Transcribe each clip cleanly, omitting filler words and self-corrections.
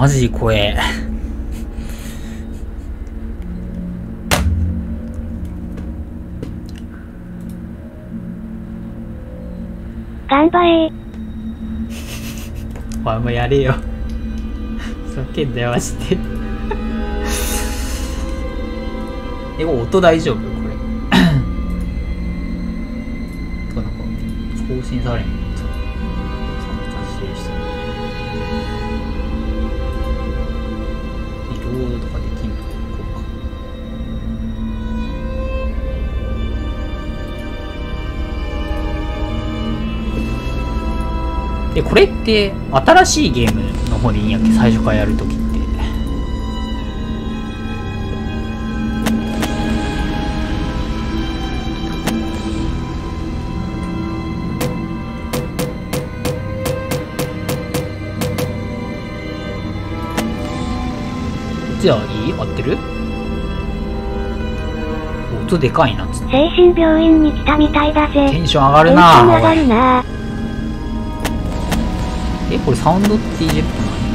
マジ怖え。 頑張れー。 お前もやれよ。ふざけんなよ、マジで。これ音大丈夫これ。とかなんか、更新されん。リロードとかできんのか。これって新しいゲームの方でいいんやっけ、最初からやるときって。じゃあいい？合ってる？音でかいなっつって。 精神病院に来たみたいだぜ。 テンション上がるなぁ。 テンション上がるなぁ。 これサウンドって EJ って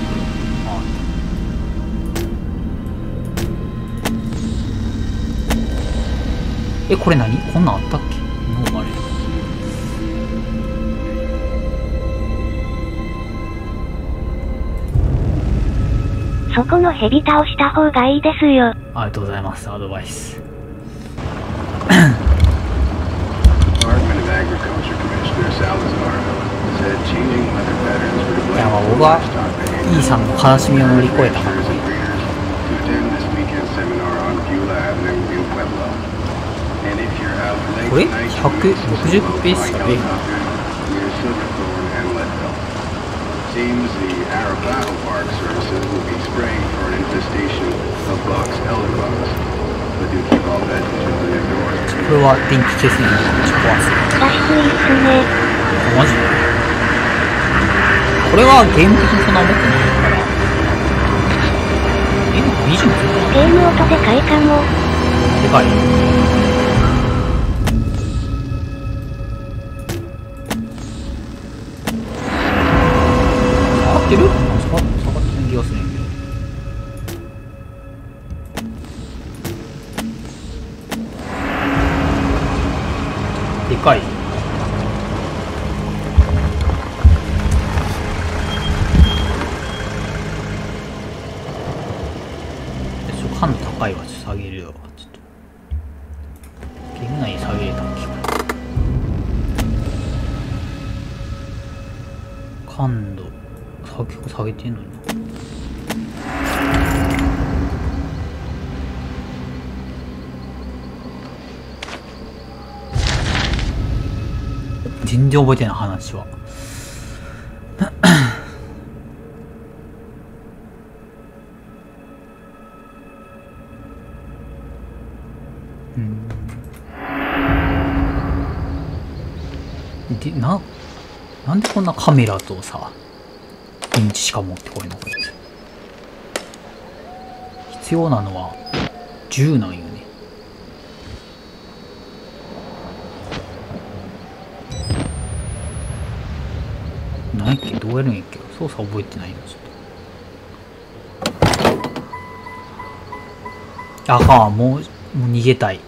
何？これ何？こんなんあったっけ？ノーマル。 そこのヘビ倒した方がいいですよ。 ありがとうございます、アドバイス。いや、まあ僕はイーさんの悲しみを乗り越えたからね。これ160ペースしか出へん。これは電気消すのにめっちゃ怖いっすね。 脱出いいっすね。 マジでこれはゲーム的にそんな思ってないから。20ずっゲーム音でかいかも。 でかい。下がってる？下がってる気がするんやけど。でかい。感度高いわ。ちょっと下げるよ。ちょっとゲーム内に下げれたっけ。感度結構下げてんのにな。全然覚えてない話は。でなんでこんなカメラとさ電池しか持ってこいのこれ。必要なのは銃なんよね。何やっけ、どうやるんやっけ。操作覚えてないのちょっと。あかん、もう逃げたい。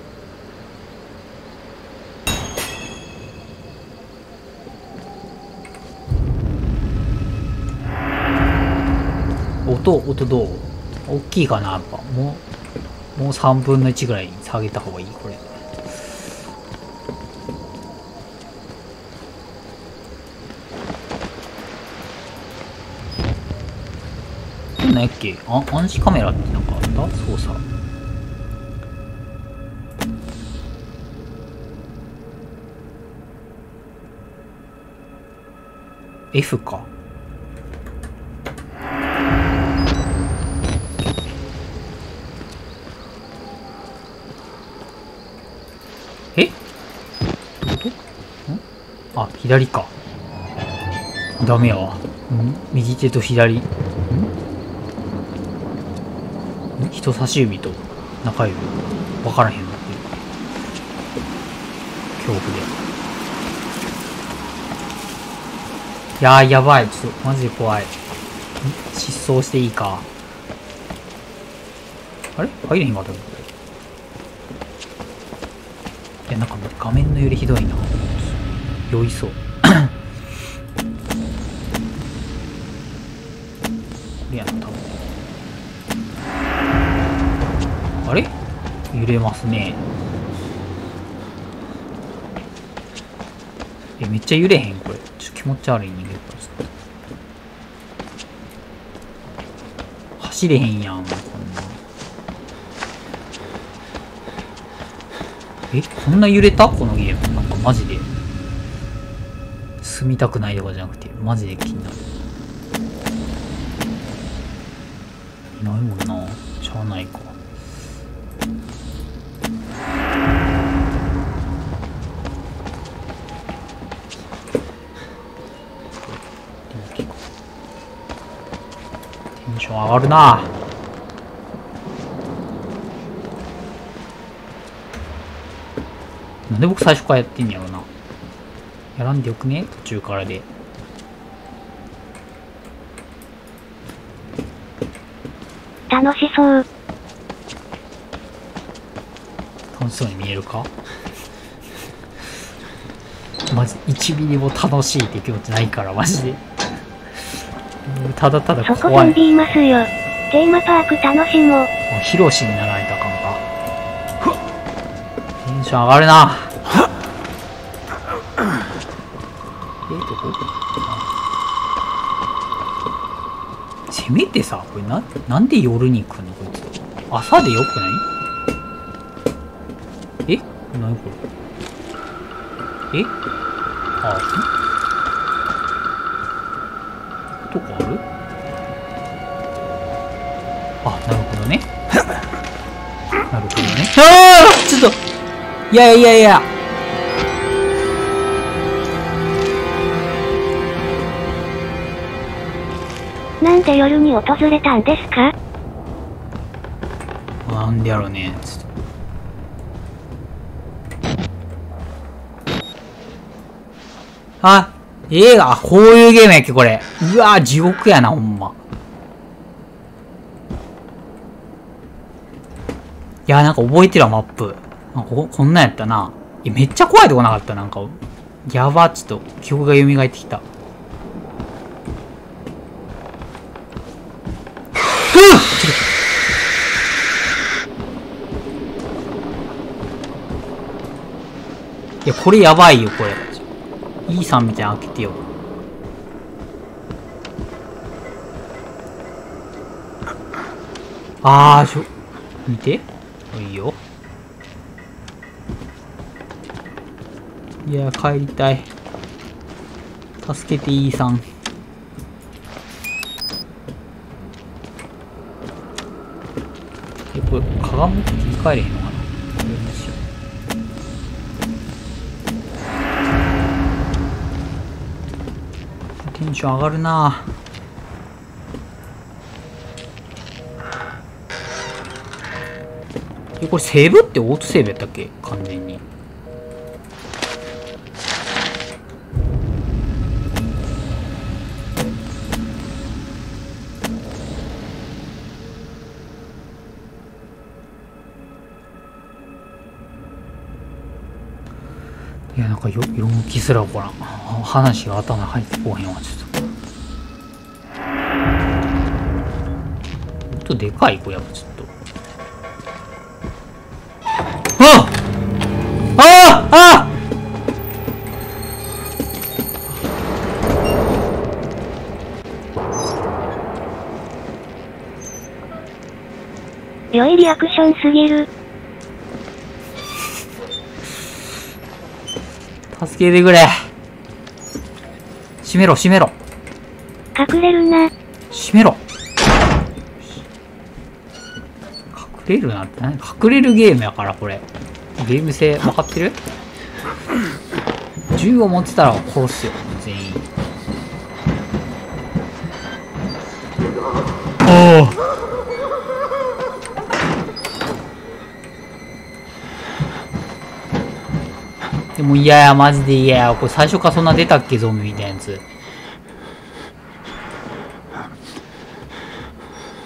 音どう？大きいかな。やっぱもう3分の1ぐらいに下げた方がいいこれ。何やっけ、暗視カメラってなんかあった？操作。F か。あ、左か。ダメやわ。右手と左。人差し指と中指。わからへんのっていう。恐怖で。いやー、やばい。ちょっと、マジで怖い。 失踪していいか。あれ入れへんかったのこれ。いや、なんか画面の揺れひどいな。酔いそう。これやな、多分。あれ揺れますね。めっちゃ揺れへんこれ。ちょっと気持ち悪い人間からちょっと。走れへんやん、こんな。こんな揺れたこのゲーム。なんかマジで。住みたくないとかじゃなくて、マジで気になる。いないもんな。しゃあないか。テンション上がるな。なんで僕最初からやってんやろな。やらんでよくね途中からで。 楽しそう。 楽しそうに見えるか。マジ1ミリも楽しいって気持ちないからマジで。ただただそこ怖い。 飛んでいますよ。テーマパーク楽しもう。 ヒロシになられたかんか。テンション上がるな。どこ？せめてさ、これなんで夜に来んのこいつ。朝でよくない？何これ。どこある？なるほどね。なるほどね。ちょっといや。 なんで夜に訪れたんですか？ なんでやろうね。ちょっと映画、こういうゲームやっけこれ。うわ地獄やなほんま。いやなんか覚えてるわマップ。こんなんやったな。めっちゃ怖いとこなかった。なんかやば。ちょっと記憶が蘇ってきた。いやこれやばいよこれ。イーさんみたいに開けてよ。見て。いいよ。いや帰りたい。助けてイーさん。これかがむって切り替えれへんのかな。テンション上がるな。これセーブってオートセーブやったっけ完全に。いやなんか読む気すら起こらん。話が頭に入ってこうへんわ。ちょっとでかいこれやっぱちょっと。 良いリアクションすぎる。 助けてくれ。閉めろ。 隠れるな。 閉めろ。隠れるなって何？隠れるゲームやからこれ。ゲーム性分かってる？銃を持ってたら殺すよ全員。でも嫌やマジで嫌や。これ最初からそんな出たっけゾンビみたいなやつ。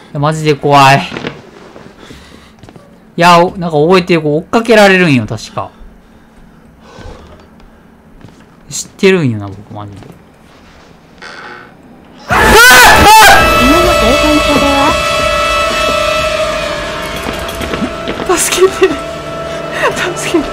や、マジで怖い。いや、なんか覚えてる、追っかけられるんよ、確か。知ってるんよな、僕、マジで。 今の生存者では助けて。助けて。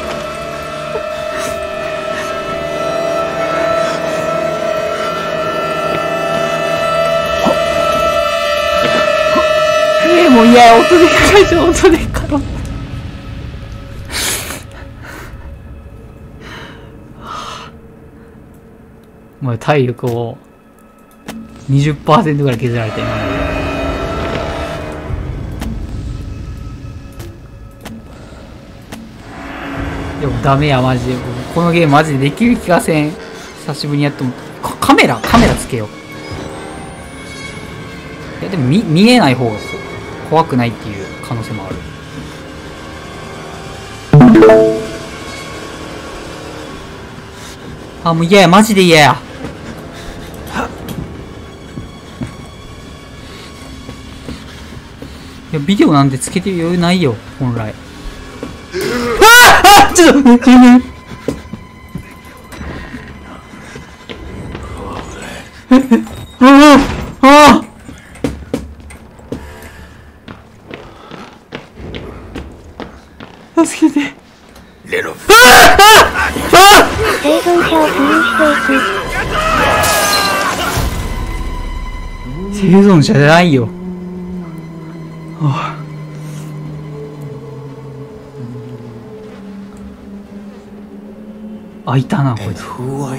もう嫌や、音でかいじゃん、音でかろ。もう体力を 20% ぐらい削られて今ので。でもダメや、マジで。このゲームマジでできる気がせん。久しぶりにやっても。カメラつけよう。いや、でも見えない方が怖くないっていう可能性もある。あ、もう嫌や、マジで嫌や。いや、ビデオなんてつけてる余裕ないよ、本来。ちょっと、助けて。 生存者をスルーしていく。 生存者じゃないよ。あ、いたな、こいつ。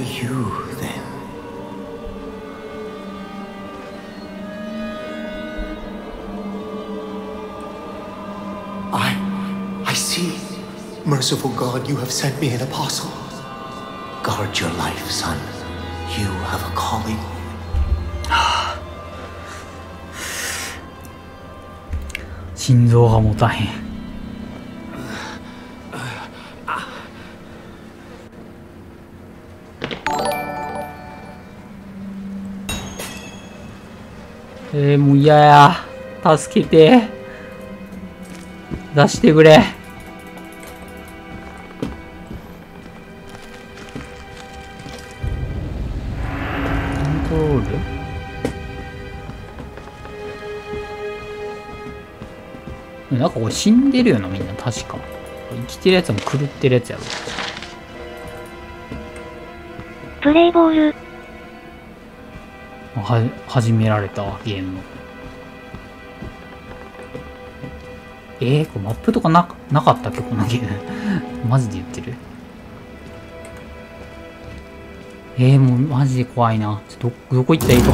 I see. Merciful God, you have sent me an apostle. Guard your life, son. You have a calling. 心臓が持たへん。もう嫌や。助けて。出してくれ。コントロール？なんかこれ死んでるよな、みんな。確か。生きてるやつも狂ってるやつやろ。 プレイボール。 始められたわ、ゲームの。これマップとかなかったっけ、このゲーム。マジで言ってる。もうマジで怖いな。どこ行ったらいいとか。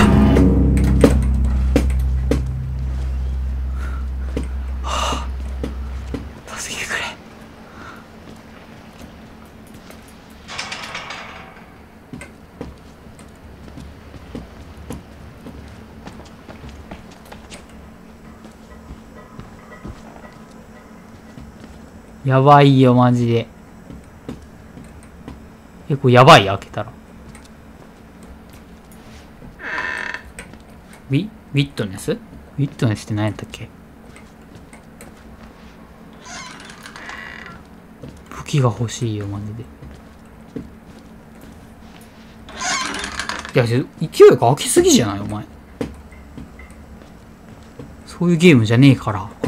助けてくれ。やばいよ、マジで。これやばい、開けたら。ウィットネスって何やったっけ？武器が欲しいよ、マジで。いや、勢いが開きすぎじゃないお前。そういうゲームじゃねえから、これ。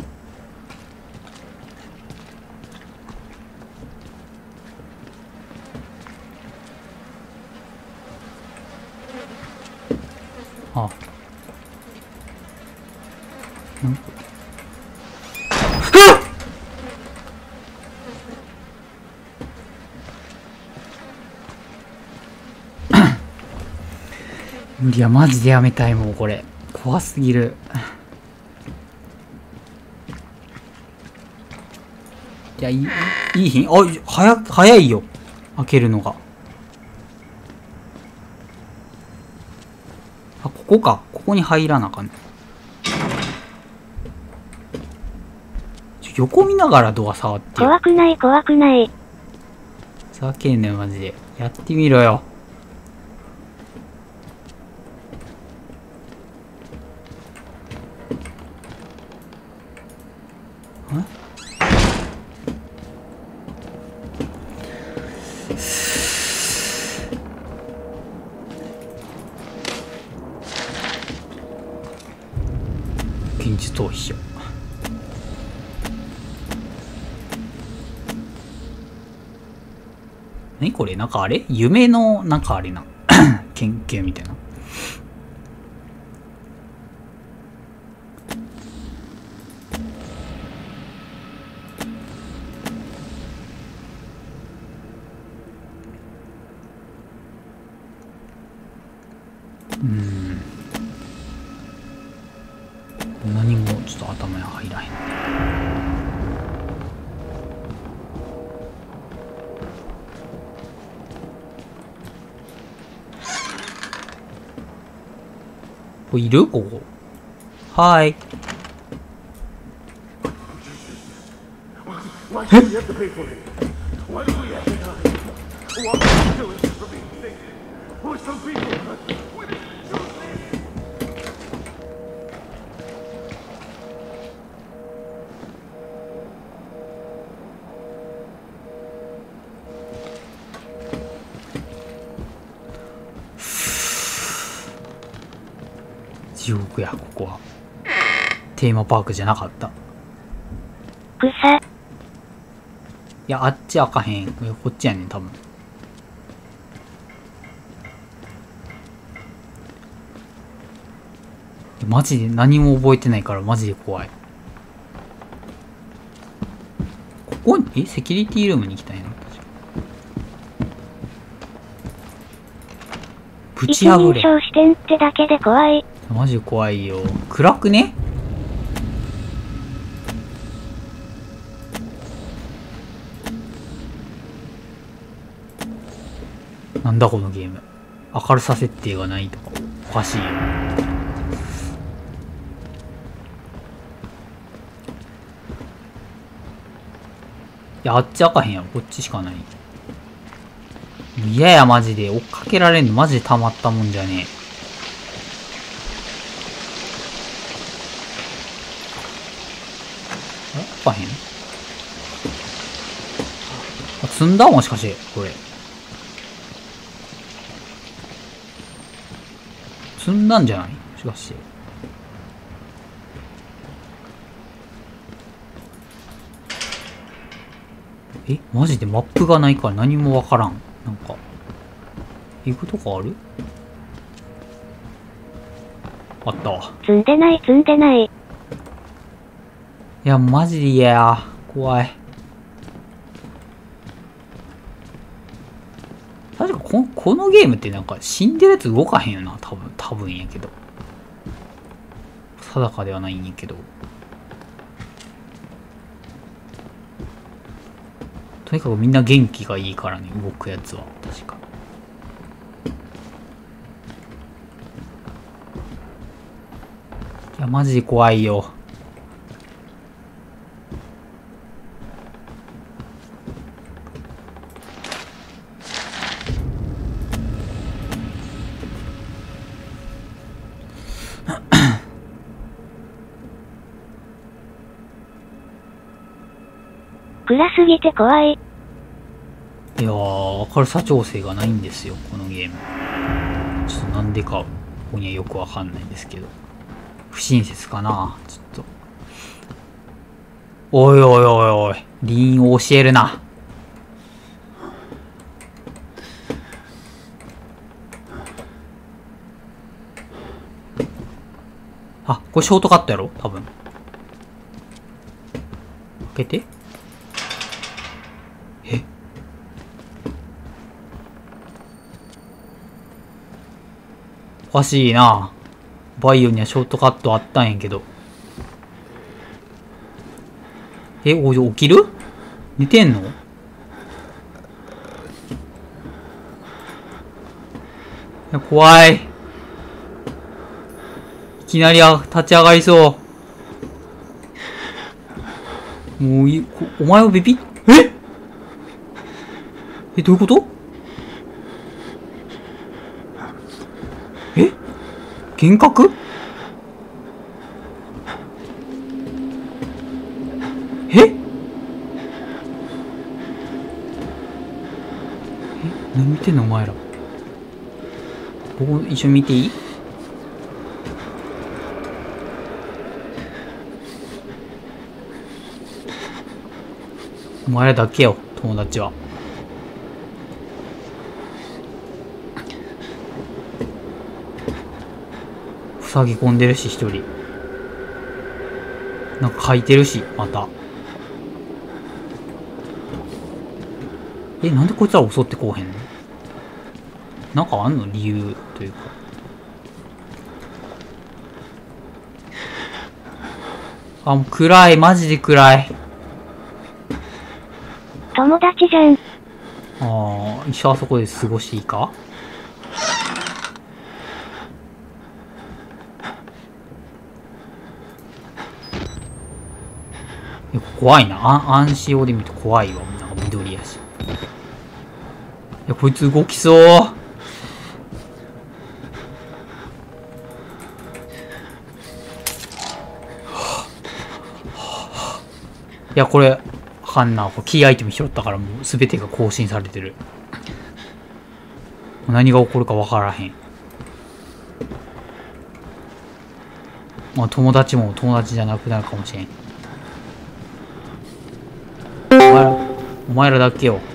あ。いや、マジでやめたい、もうこれ。怖すぎる。いや、いい品。早いよ。開けるのが。あ、ここか。ここに入らなあかんね。横見ながらドア触ってよ。 怖くない、怖くない。 ふざけんなよ、マジで。やってみろよ。 現実逃避しよう。何これ、なんかあれ夢の、なんかあれな。研究みたいな。何もちょっと頭に入らへん。これいるここ。はい。地獄や、ここは。テーマパークじゃなかった。 草。 いや、あっち開かへん。こっちやねん、多分。マジで何も覚えてないから、マジで怖い。ここに、セキュリティルームに行きたいな。ぶち破れ。 一人称視点ってだけで怖い。 マジ怖いよ。暗くね？なんだこのゲーム。明るさ設定がないとかおかしいよ。いや、あっち開かへんやろ。こっちしかない。嫌や、マジで。追っかけられんのマジでたまったもんじゃねえ。開かへん？あ、積んだもしかして、これ。積んだんじゃない？しかして。え、マジでマップがないから何もわからん。なんか、行くとこある？あったわ。 積んでない、積んでない。 いや、マジで嫌や。怖い。確かこのゲームってなんか死んでるやつ動かへんよな。多分やけど。定かではないんやけど。とにかくみんな元気がいいからね、動くやつは。確か。いや、マジで怖いよ。 暗すぎて怖い。 いやー、明るさ調整がないんですよ、このゲーム。ちょっとなんでか、ここにはよくわかんないんですけど。不親切かなちょっと。おいおいおいおい、リーンを教えるな。あ、これショートカットやろ多分。開けて。え？おかしいな。バイオにはショートカットあったんやけど。え、起きる？寝てんの？いや、怖い。いきなり立ち上がりそう。もうお前をビビっ、え、どういうこと？え？幻覚？何見てんのお前ら。ここ一緒に見ていい？ お前らだけよ、友達は。塞ぎ込んでるし、一人。なんか書いてるし、また。なんでこいつら襲ってこうへんの？なんかあんの？理由というか。あ、もう暗い。マジで暗い。 友達じゃん。 ああ、一緒あそこで過ごしていいか？怖いな。暗視用で見ると怖いわ。なんか緑やし。いや、こいつ動きそう。いや、これ、あかんな。これキーアイテム拾ったからもう全てが更新されてる。何が起こるかわからへん。まあ、友達も友達じゃなくなるかもしれん。お前らだけよ。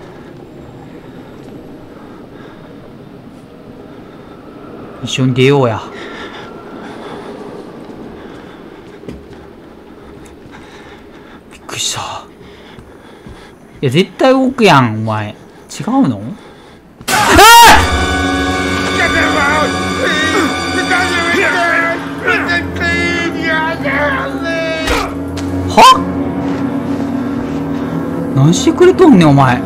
一緒に出ようや。びっくりした。いや、絶対動くやん、お前。違うの？は？何してくれとんねん、お前。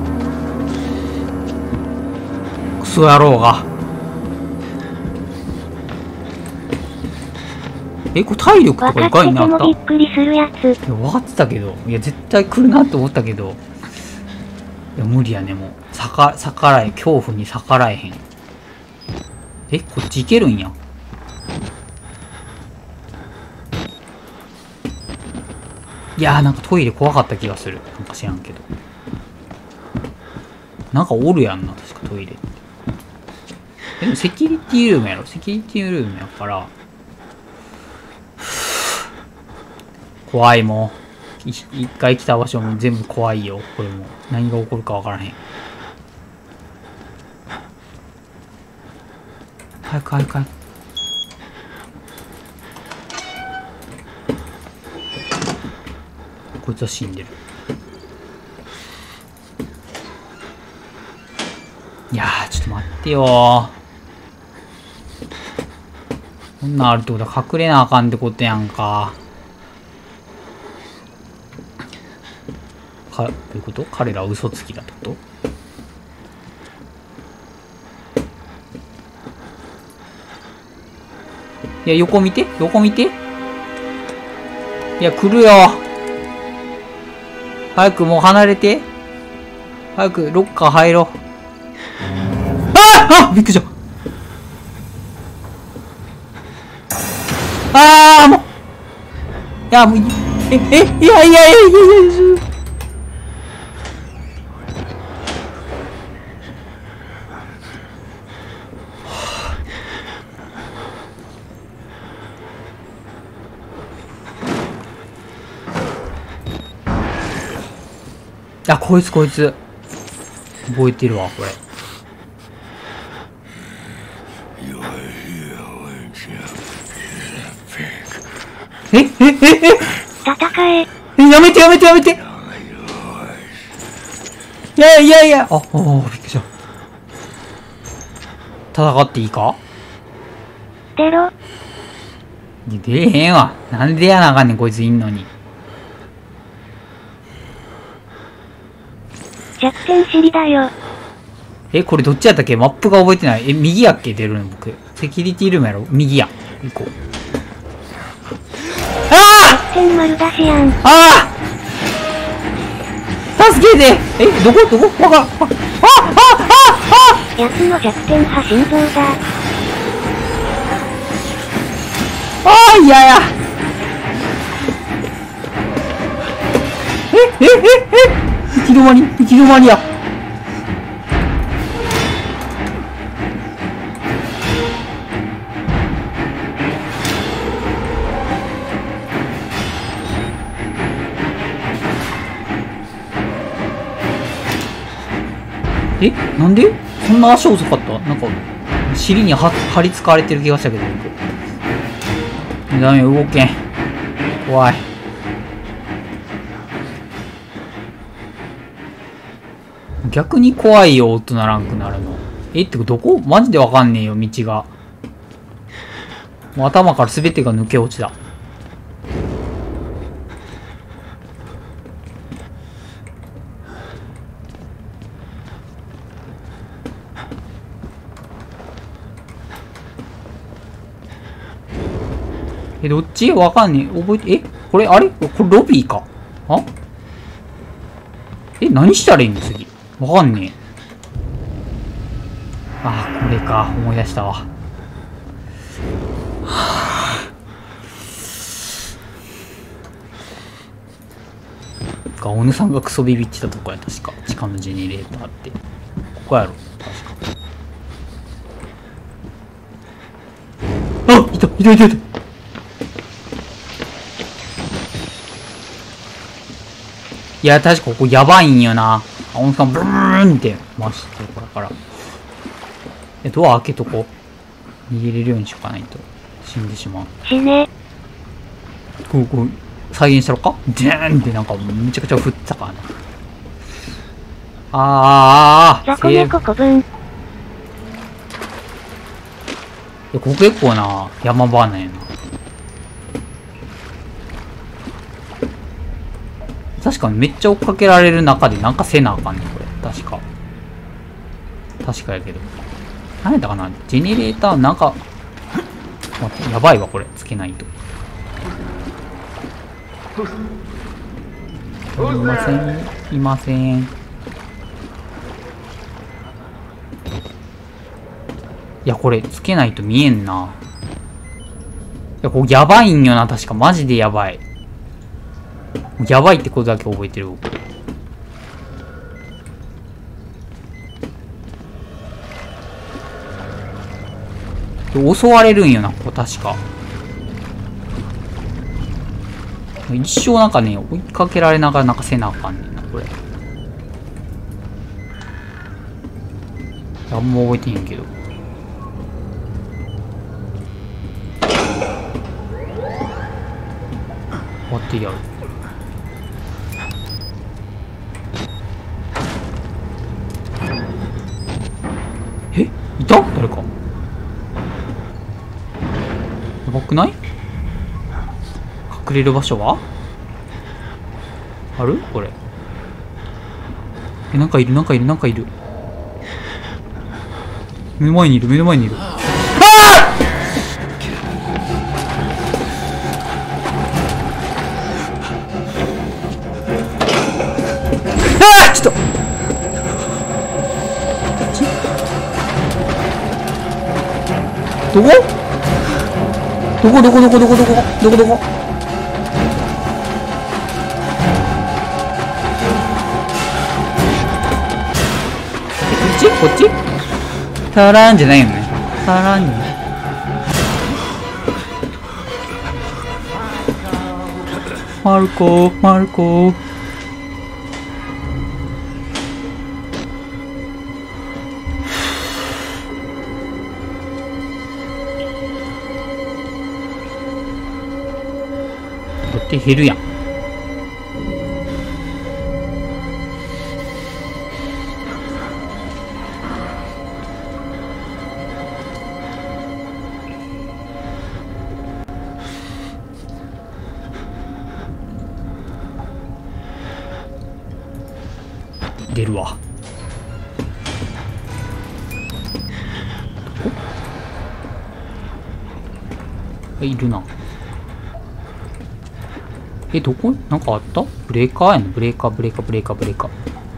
クソ野郎が。これ体力とかいかになった？ びっくりするやつ。 いや、分かってたけど。いや、絶対来るなって思ったけど。いや、無理やね、もう。逆らえ、恐怖に逆らえへん。こっち行けるんや。いやー、なんかトイレ怖かった気がする。なんか知らんけど。なんかおるやんな、確かトイレって。でもセキュリティルームやろ。セキュリティルームやから。怖いもん。一回来た場所も全部怖いよ。これも。何が起こるかわからへん。早く早く早く。こいつは死んでる。いやー、ちょっと待ってよー。こんなんあるってことは隠れなあかんってことやんか。どういうこと？彼らは嘘つきだってこと？いや、横見て、横見て。いや、来るよ。早くもう離れて。早くロッカー入ろう。びっくりした。もう。いや、もう、いや。こいつ。覚えてるわ、これ。 戦え。 やめて。いや。びっくりした。戦っていいか？ 出ろ。 出えへんわ。なんでやなあかんねん、こいついんのに。 弱点知りだよ。 これどっちやったっけ？マップが覚えてない。右やっけ？出るの僕。セキュリティルームやろ？右や。行こう。 弱点丸出しやん。 助けて！どこ？わからん。 やつの弱点派心臓だ。 いや。行き止まりや。 え、なんでそんな足遅かった？なんか、尻に張り付かれてる気がしたけど、僕。ダメ、動けん。怖い。逆に怖いよ、音ならんくなるの。え、ってどこ？マジでわかんねえよ、道が。もう頭から全てが抜け落ちた。え、どっち？わかんねえ。覚えて、え、これ、あれ？これロビーか？あ？え、何したらいいの次。わかんねえ。ああ、これか。思い出したわ。小野さんがクソビビってたとこや、確か。地下のジェネレーターって。ここやろ、確か。あ、いた、いた、いた、いた。いや、確かここやばいんよな。小野さんブーンって回してるから。ドア開けとこう。逃げれるようにしようかないと。死んでしまう。 死ね。 こう、再現したろか？ジャーンってなんかめちゃくちゃ降ったからな。 そこ猫古文。いや、ここ結構な、山場なんやな。確かにめっちゃ追っかけられる中でなんかせなあかんねん、これ。確か。確かやけど。何やったかな？ジェネレーターなんか、待って、やばいわ、これ。つけないと。いません。いません。いや、これ、つけないと見えんな。いや、これやばいんよな、確か。マジでやばい。やばいってことだけ覚えてる、僕。襲われるんよな、ここ確か。一生なんかね、追いかけられながらなんかせなあかんねんな、これ。あんま覚えてへんけど。バッテリーある。え？いた？誰か。やばくない？隠れる場所はある？これ。え、なんかいる、なんかいる、なんかいる。目の前にいる、目の前にいる。ああ！ちょっと。どこ？どこどこどこどこどこどこどこ？こっち？タラーンじゃないよね。タラーンじゃない。マルコ、マルコ。こっち減るやん。出るわ。いるな。え、どこ？なんかあった？ブレーカーやな。ブレーカー、ブレーカー、ブレーカー、ブレーカー。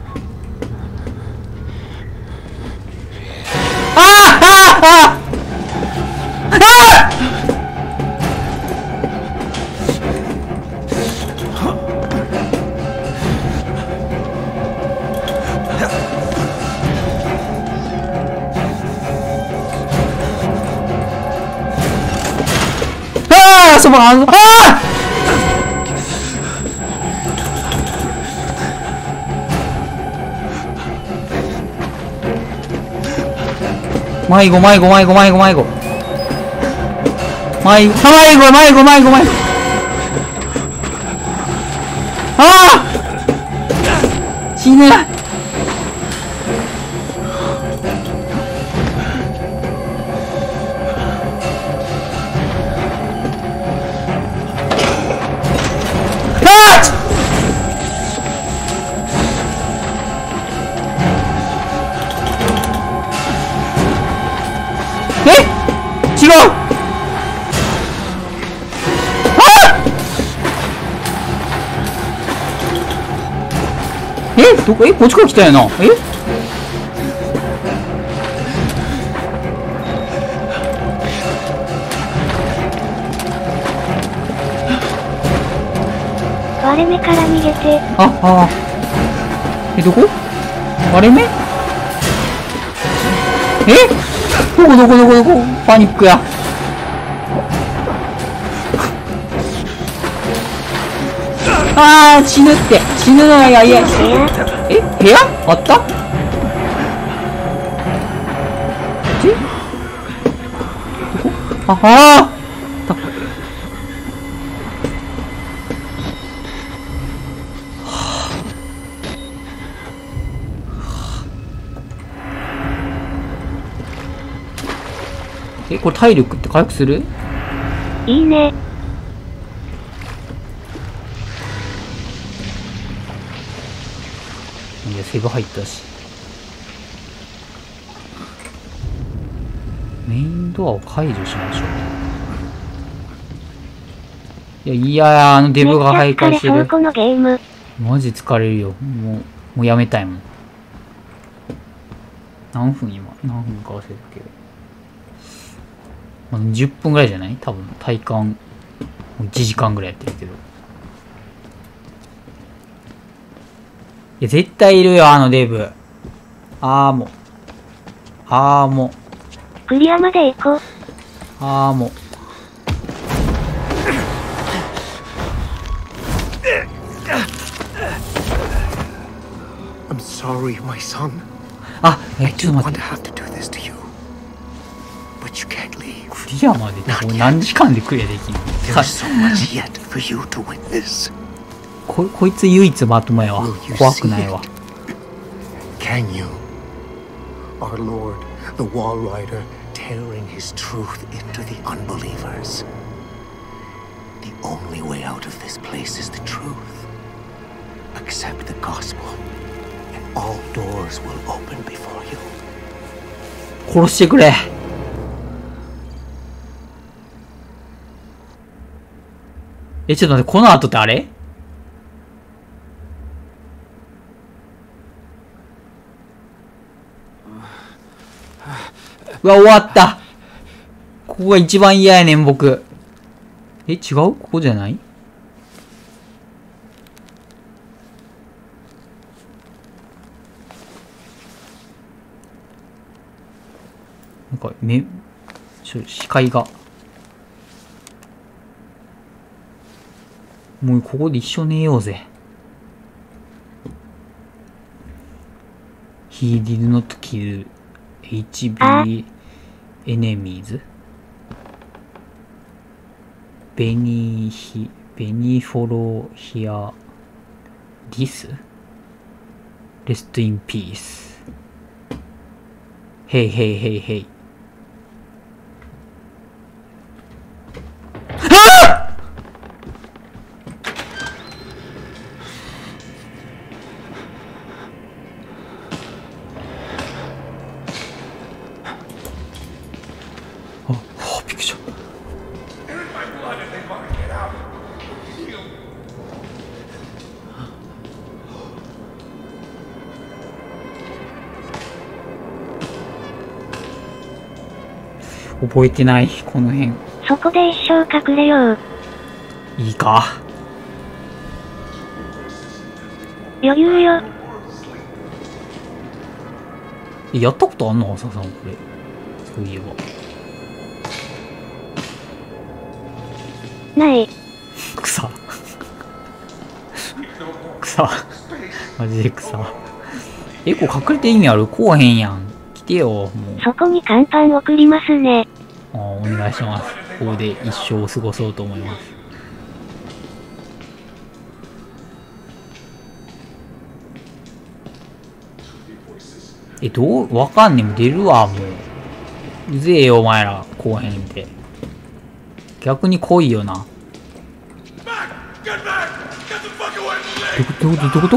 ああそばああ迷子迷子迷子迷子迷子迷子迷子迷子迷子迷子。ああ死ぬ。違う。どここっちから来たよな。 割れ目から逃げて。 どこ？割れ目？どこパニックや。死ぬって。死ぬのが嫌。部屋あった？どこ？これ体力って回復する？ いいね。 いや、セーブ入ったし。メインドアを解除しましょう。いや、デブが徘徊してる。 このゲームマジ疲れるよ。もうやめたいもん。何分か忘れたけど。10分ぐらいじゃない？多分体感1時間ぐらいやってるけど。いや絶対いるよデブ。もうクリアまで行こう。 もう I'm sorry, my son. ちょっと待って。クリアまで何時間でクリアできんの？こいつ唯一まともやわ。怖くないわ。 Can you? Our Lord, the Wall Rider, tearing his truth into the unbelievers. The only way out of this place is the truth. Accept the gospel, and all doors will open before you. 殺してくれ。ちょっと待って、この後ってあれ？うわ、終わった。ここが一番嫌やねん、僕。違う？ここじゃない？なんか、視界が。もうここで一緒寝ようぜ。He did not kill HB enemies. Benny follow here. This? Rest in peace. Hey. びっくりした。覚えてない、この辺。 そこで一生隠れよう。 いいか。 余裕よ。 やったことあんの？浅田さん、これ。そういえば。 ない。 草。マジで草。こう隠れて意味ある？こうへんやん。来てよ、もう。 そこに乾パン送りますね。 お願いします。ここで一生を過ごそうと思います。わかんねえ。もう出るわ、もう。うぜえよ、お前ら。こうへんで。逆に来いよな。どういうこと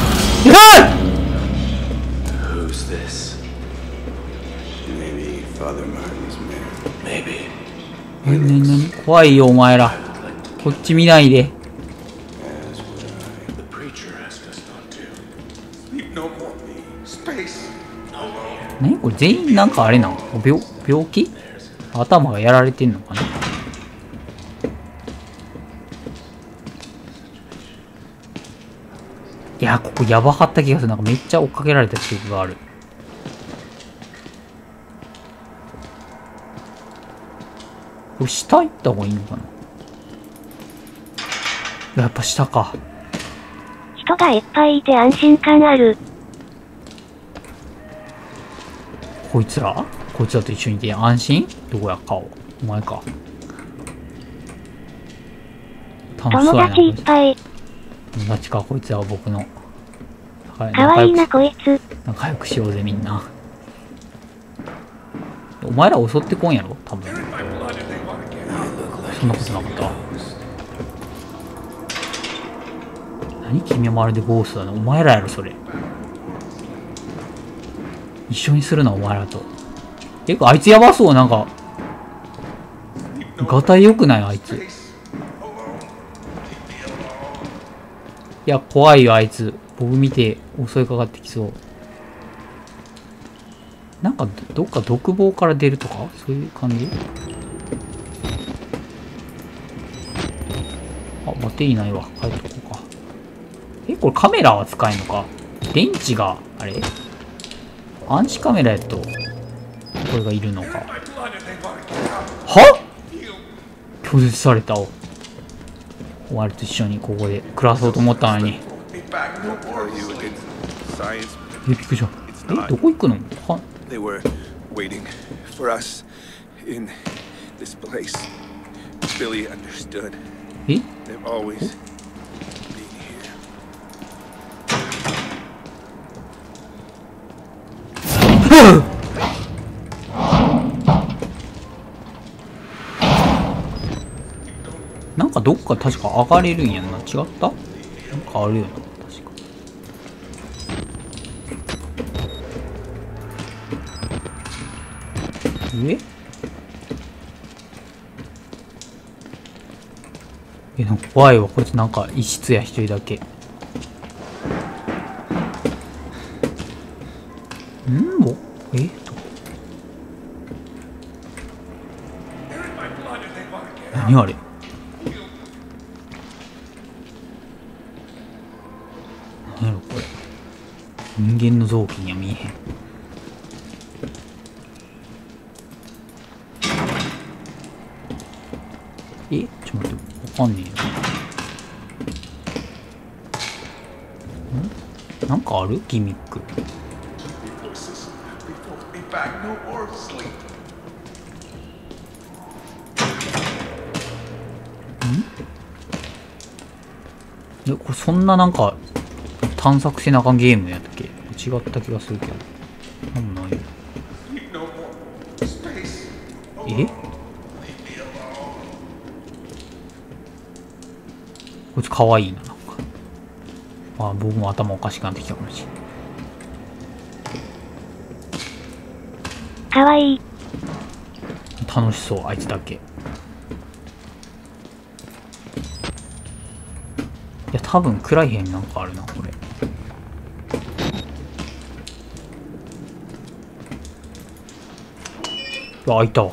Who's this? Maybe Father Martin's man. Maybe. 怖いよ、お前ら。こっち見ないで。 As would I. The preacher asked us not to. Sleep no more. Space. No more. 何これ全員なんかあれなの？病気？頭がやられてんのかな？いや、ここやばかった気がする。なんかめっちゃ追っかけられた記憶がある。これ下行った方がいいのかな？やっぱ下か。 人がいっぱいいて安心感ある。 こいつらと一緒にいて安心？どこや顔？お前か。楽しそうやな。 友達いっぱい。 友達か、こいつは僕の。 かわいいなこいつ。 仲良くしようぜみんな。お前ら襲ってこんやろ多分。そんなことなかった。何君はまるでゴーストだな。お前らやろそれ。一緒にするなお前らと。あいつやばそう。なんかガタイ良くないあいつ。いや怖いよあいつ。僕見て襲いかかってきそう。なんかどっか独房から出るとかそういう感じ？あ、バッテリーないわ。帰っとこうか。これカメラは使えんのか？電池があれ？暗視カメラやとこれがいるのか。は？拒絶されたお前らと一緒にここで暮らそうと思ったのに。びっくりした。どこ行くの？は They were waiting for us in this place. Billy understood. They've always been here. なんかどっか確か上がれるんやんな。違った？なんかあるよな。確か。なんか怖いわ。こいつなんか異質や。一人だけ。も何あれ？何やろこれ。人間の臓器には見えへん。ちょっと待って、わかんねえよ。なんかある？ギミック。これそんななんか探索しなあかんゲームやったっけ？違った気がするけど。なんもないよ。こいつかわいいな。なんか僕も頭おかしくなってきたかもしれない。 かわいい。 楽しそうあいつだけ。いや多分暗い部屋になんかあるなこれ。開いたわ。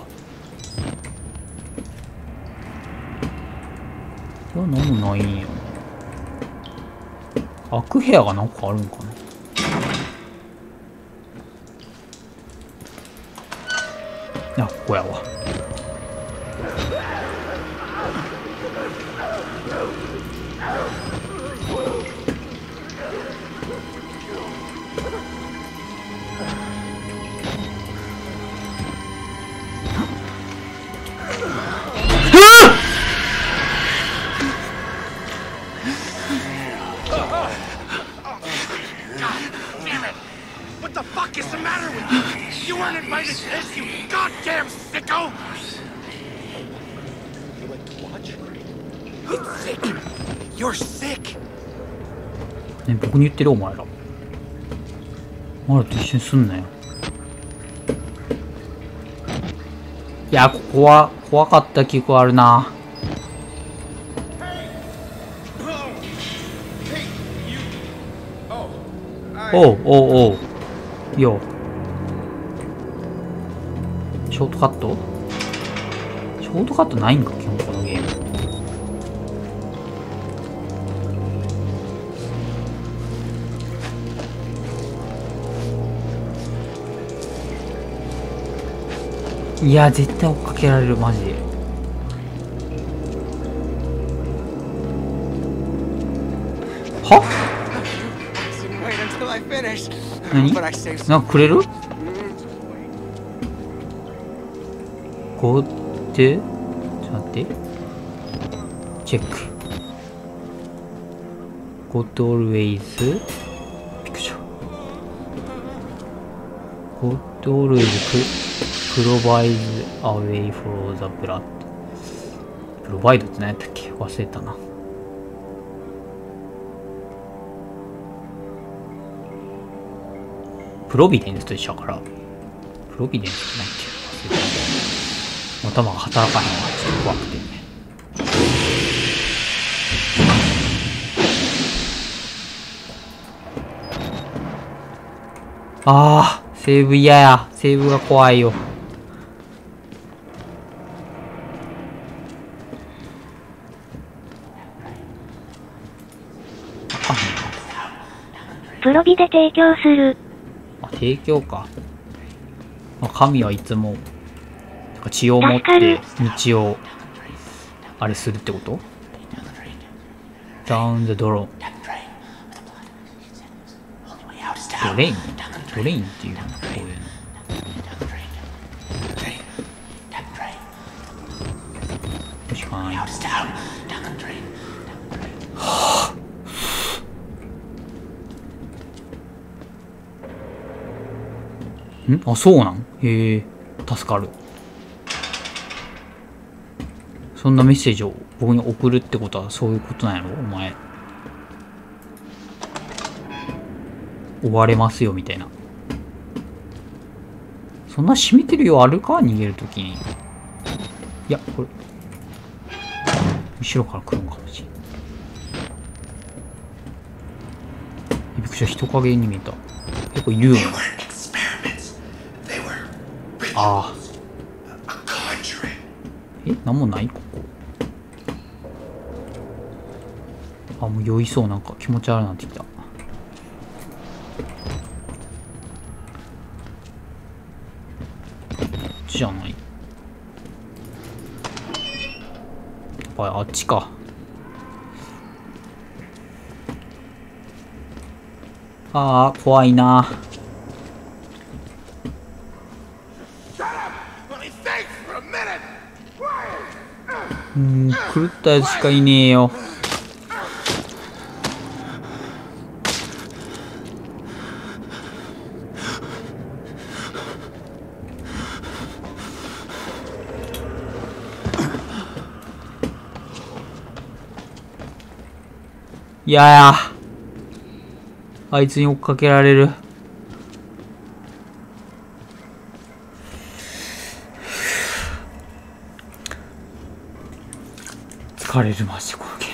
いや何もないんや。開く部屋がなんかあるんかな。ここやわ。 You like to watch? It's sick. You're sick. ね、僕に言ってるお前ら。お前らと一緒にすんなよ。いや、ここは怖かった記憶あるな。おうおうおう。よう。ショートカット？ショートカットないんか、基本このゲーム。いや、絶対追っかけられる、マジで。は？何？なんかくれる？こうってちょっと待って。チェック。God always picture. God always provide a way for the blood. プロバイドって何やったっけ？忘れたな。プロビデンスと一緒やから。プロビデンスって何やっけ？忘れた。頭が働かへんわ。ちょっと怖くてね。ああ、セーブ嫌や。セーブが怖いよ。 プロビで提供する。 あ、提供か。まあ、神はいつも血を持って道をあれするってこと？ダウン・ザ・ドローン。ドレイン？ドレインっていうのこういうの。確かない。ん？あ、そうなん？へえ、助かる。そんなメッセージを僕に送るってことはそういうことなんやろ？お前。追われますよみたいな。そんな閉めてるよあるか？逃げるときに。いや、これ。後ろから来るんかもしれん。びっくりした、人影に見えた。結構いるよね。ああ。え、なんもないここ。あ、もう酔いそう。なんか気持ち悪くなってきた。こっちじゃない。やっぱりあっちか。ああ、怖いな。狂ったやつしかいねえよ。いやや、あいつに追っかけられる。疲れる、マジでこのゲ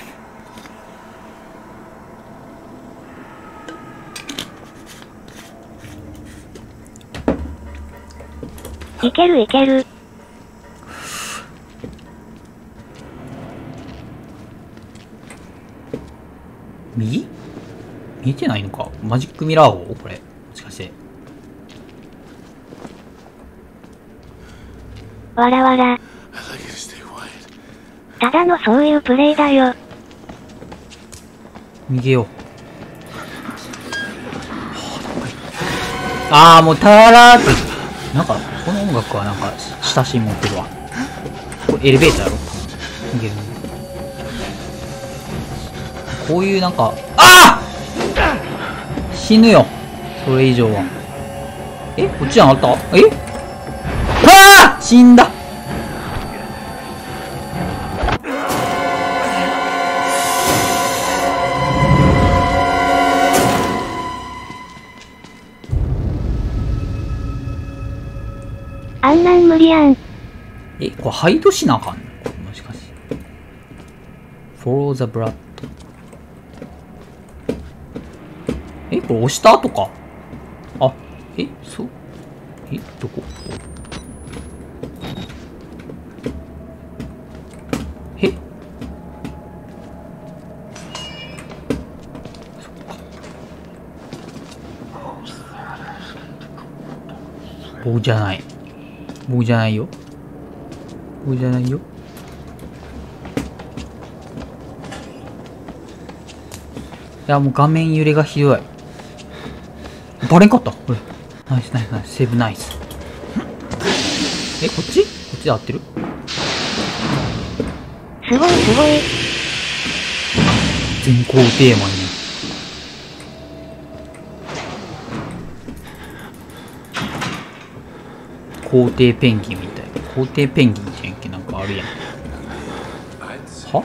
ーム。 いけるいける。 右？見えてないのか？マジックミラーをこれ。もしかして。 わらわら。ただのそういうプレイだよ。 逃げよう。ああ、もうタラーって。なんか、この音楽はなんか、親しみ持ってるわ。これエレベーターやろ？逃げる。こういうなんか、ああ！死ぬよ。それ以上は。え？こっちじゃなかった？え？はあ！死んだ。 え、これハイドしなあかんのこれもしかして。Follow the blood。え、これ押した後か。あ、え、そう。え、どこえ、そっか。棒じゃない。棒じゃないよ。棒じゃないよ。いや、もう画面揺れがひどい。バレんかった。これ。ナイスナイスナイス。セーブナイス。え、こっちこっちで合ってる？ すごいすごい。 全校テーマにね。皇帝ペンギンみたい。皇帝ペンギンじゃんけなんかあるやん。は？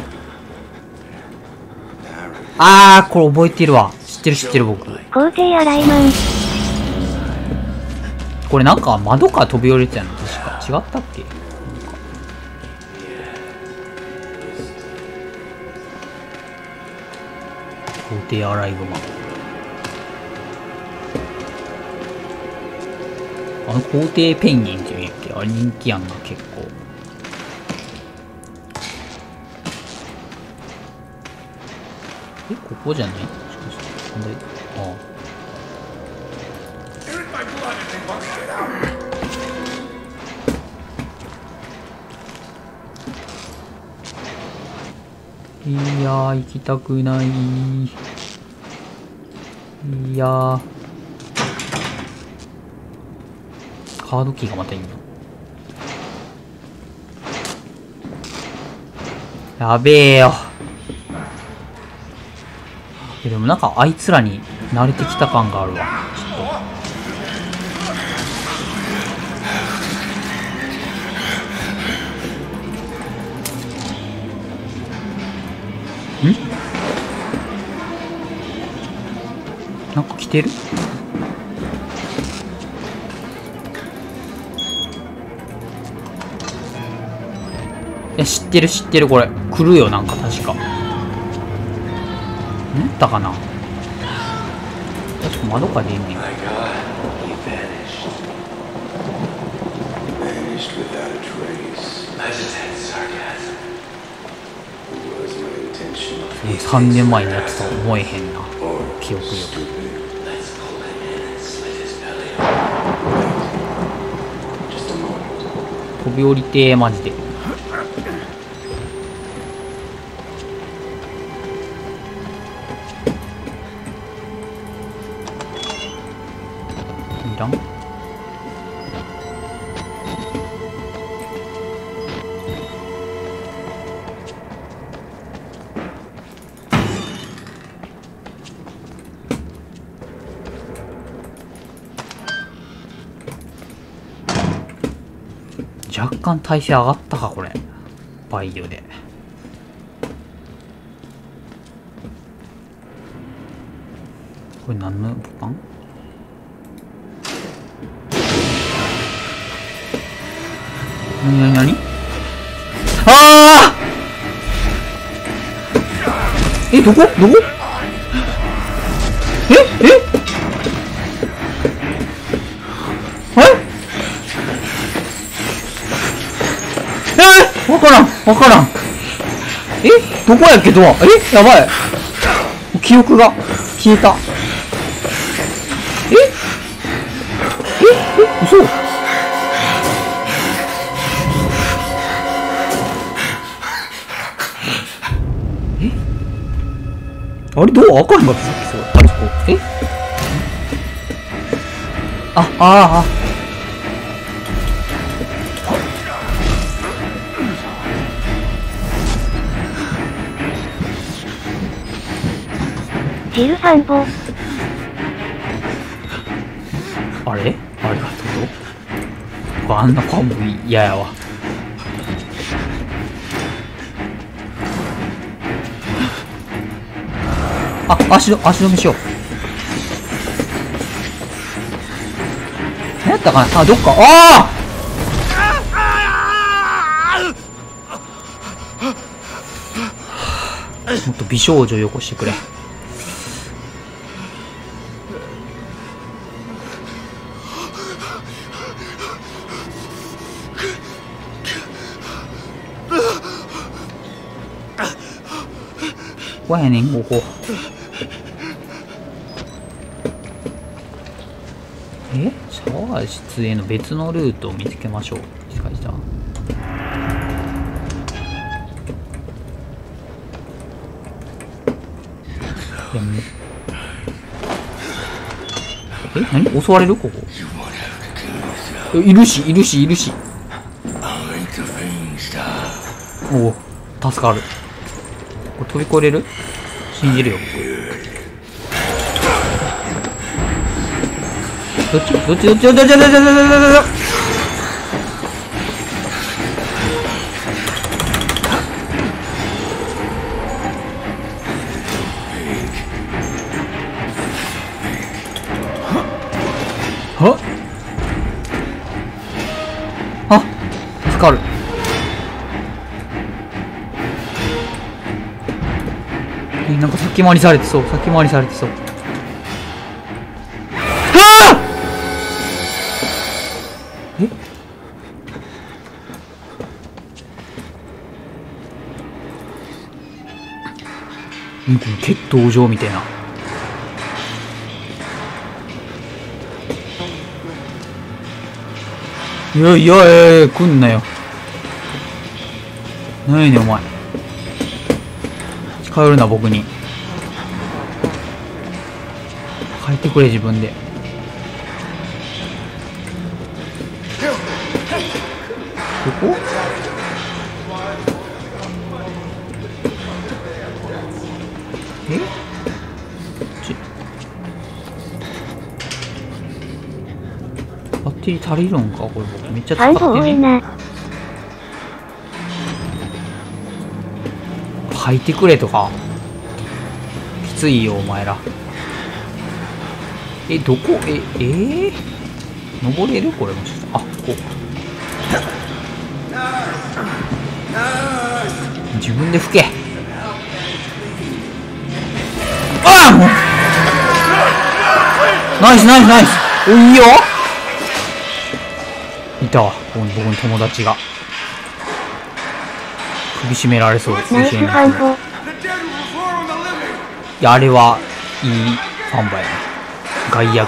あー、これ覚えてるわ。知ってる知ってる僕。 皇帝アライマン。 これなんか窓から飛び降りてたの確か。違ったっけ？皇帝アライグマ。あの皇帝ペンギンっていうんやっけ？あれ人気やんな、結構。え、ここじゃない？もしかして。ああ。いやー、行きたくない。いやー。カードキーがまたいいな。やべえよ。でもなんかあいつらに慣れてきた感があるわ。ちょっと。ん？なんか来てる？いや、知ってる知ってる、これ。来るよ、なんか確か。んだかな？確か窓から出んねん。3年前にやってた思えへんな。記憶力。飛び降りてー、マジで。いらん？若干耐性上がったか、これ。バイオで。これ何のボタン？なにあー！え、どこ？えわからん。え、どこやっけ、ドア。え、やばい。記憶が消えた。嘘。あれ、ドア開かへんかったさっき。そう。あれ、そこ。あ。 ジルファンボ。 あれ？ありがとう。あんな顔も嫌やわ。あ、足止めしよう。何やったかなあ、どっか。ああもっと美少女よこしてくれ。ここやねん、ここ。シャワー室への別のルートを見つけましょう。って書いてた。何？襲われる？ここ。いるし。おお、助かる。これ飛び越えれる？信じるよ。どっちあ、助かる。なんか先回りされてそう。決闘場みたいな。いや来んなよ。何やねんお前。近寄るな僕に。帰ってくれ自分で。どこ？バッテリー足りるんかこれ。僕めっちゃ使ってね。吐いてくれとかきついよお前ら。どこ？登れる？これもしかして。あ、ここ。自分で吹け。ああもうナイス。おいいよ。いたわ僕の友達が首絞められそう。 ナイスファンボ。 いやあれはいいファンボやね。害悪じゃない。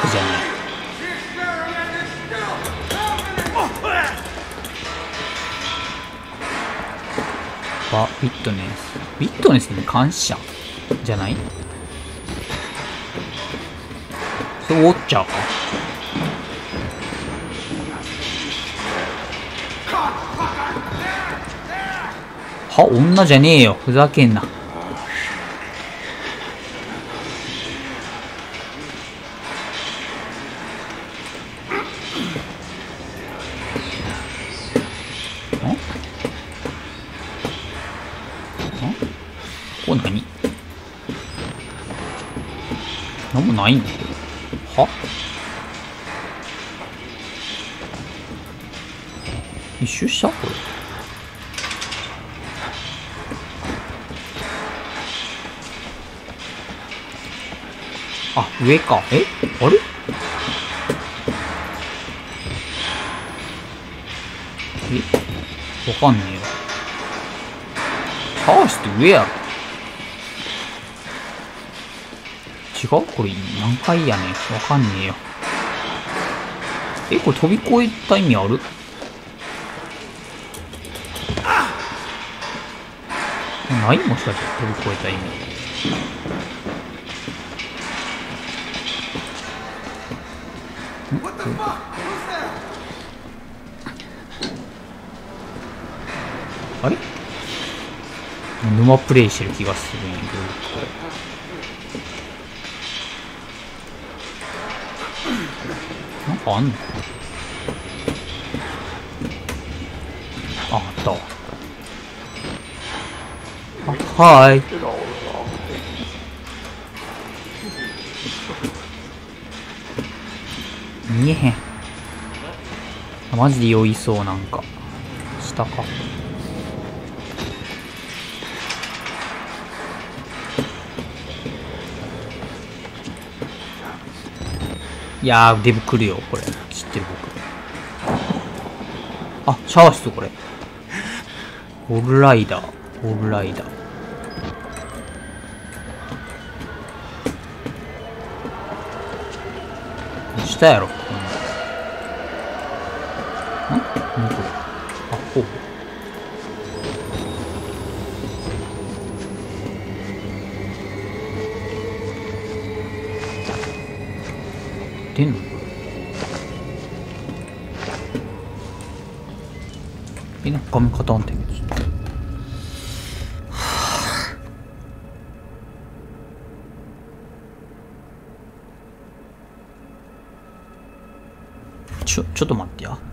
ウィットネスに感謝じゃない？それウォッチャーか。女じゃねえよふざけんな。これ何？なんもないの？は？一周した？これ。あ、上か。あれ？わかんねえよ。シャワー室って上やろ。違う？これ何回やねん。わかんねえよ。これ飛び越えた意味ある？ない？もしかして飛び越えた意味。あれ？沼プレイしてる気がするんやけど、なんかあんの？あったわ。はーい。見えへん。マジで酔いそう。なんか下か。 いやー、デブ来るよ、これ。知ってる僕。あ、シャワー室これ。オールライダー。オールライダー。下やろ。何これ。あ、こう。出んのこれ。なんか髪型あんてんけど。ちょっと待ってや。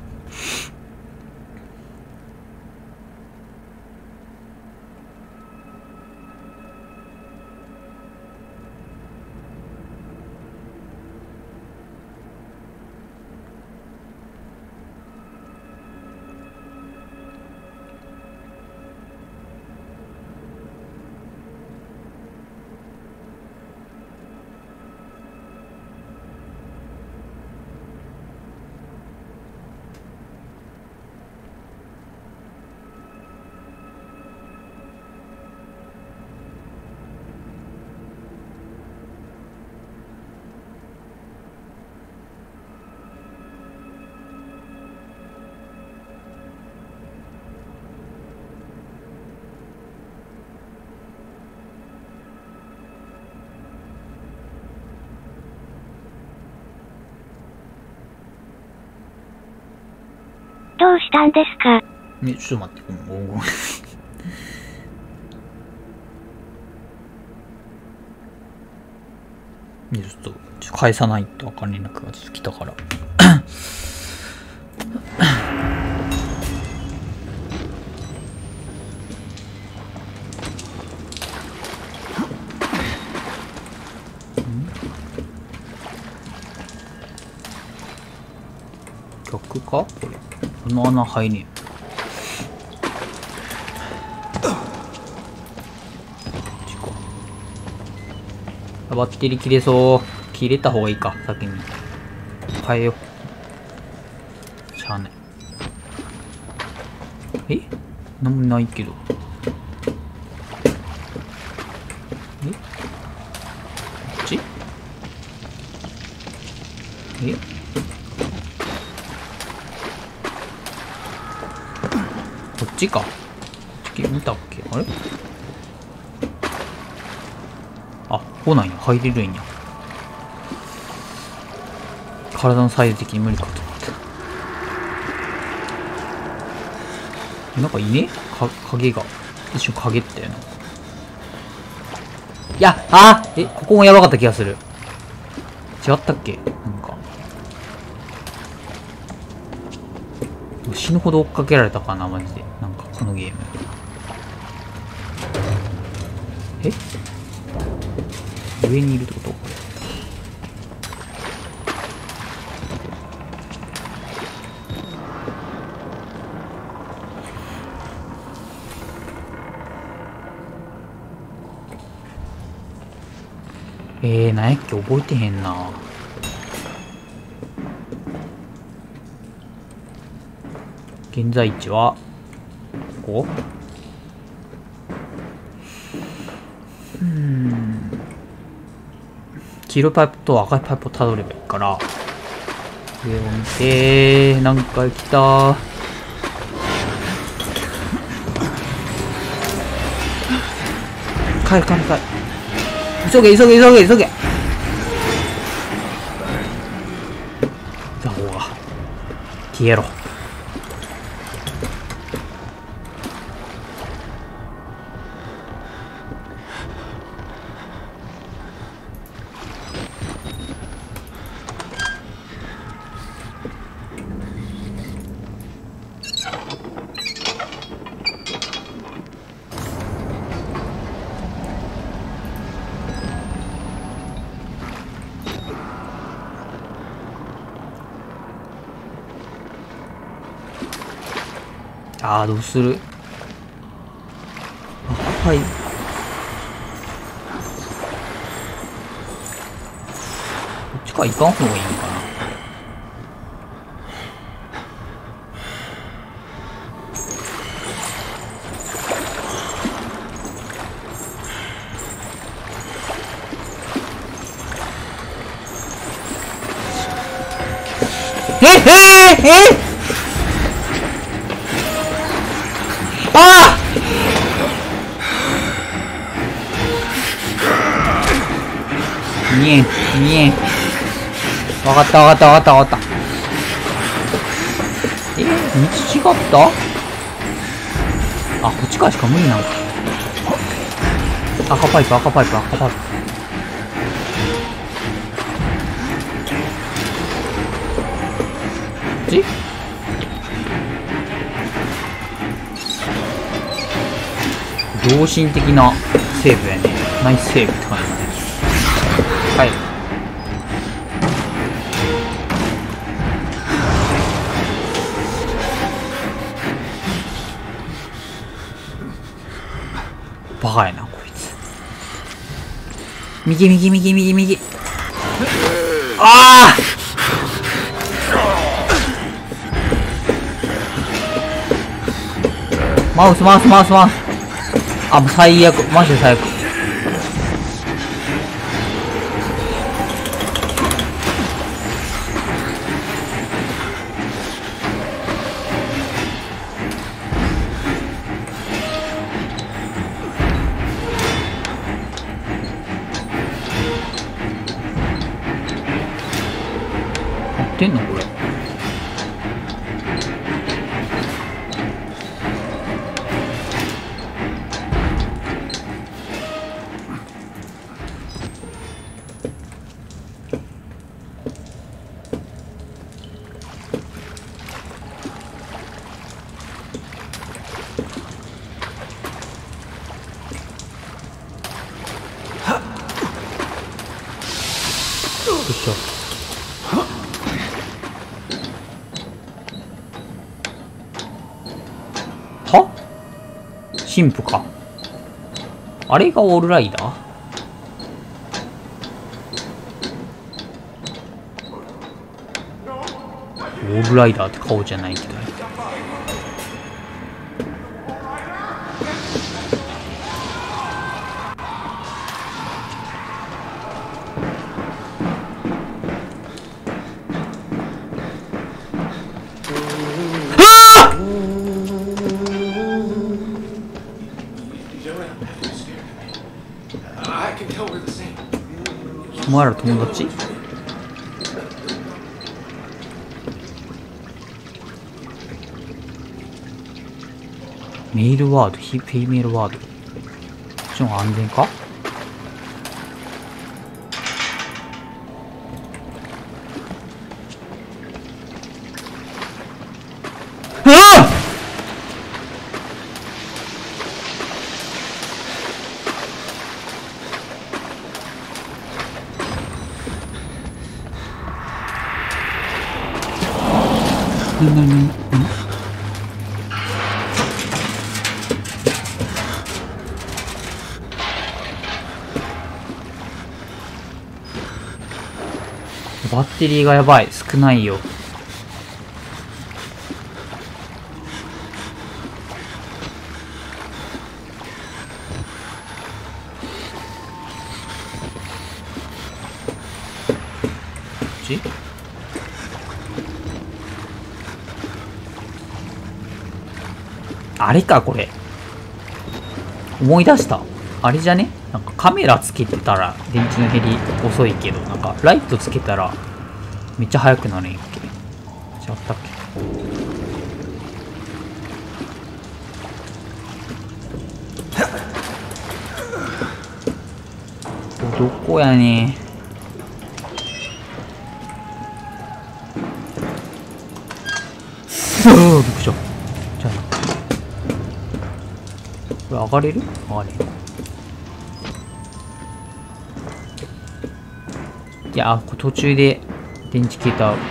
どうしたんですか？ ね、ちょっと待って、ごめん。ちょっと返さないとあかん連絡がちょっと来たから。逆かこれ。この穴入ねえ。バッテリー切れそう。切れた方がいいか、先に。変えよう。しゃあない。え？なんもないけど。え？こっち？え？こっちか。こっち見たっけ？あれ？あ、こうなんや。入れるんや。体のサイズ的に無理かと思った。なんかいね？影が。一瞬影ってな。いや、ここもやばかった気がする。違ったっけ？なんか。死ぬほど追っかけられたかな、マジで。なんか、このゲーム。上にいるってこと？なんやっけ覚えてへんな。現在地はここ？黄色いパイプと赤いパイプをたどればいいから、上を見て、なんか来た。帰る。急げ。ザホが消えろ。どうする？はい。こっちから行かん方がいいのかな。 ああ見えん見えん。わかったわかったわかったわかった。道違った？あ、こっちからしか無理なのか。赤パイプ赤パイプ赤パイプ。良心的なセーブやね。ナイスセーブって感じだね。はい。バカやなこいつ。右右右右右。ああマウスマウスマウスマウス。あ、もう最悪。マジで最悪。合ってんのこれ。よいしょ。は？神父か。あれがオールライダー？オールライダーって顔じゃないけど。お前ら友達？メールワード、フィメールワード。こっちの方が安全か？バッテリーがやばい。少ないよ。こっち？あれかこれ。思い出した。あれじゃね？なんかカメラつけてたら電池の減り遅いけど、なんかライトつけたらめっちゃ速くなるんやっけ。違ったっけ？どこやねー。びっくりした。じゃあこれ上がれる？上がれる。いや、途中で電池消えた。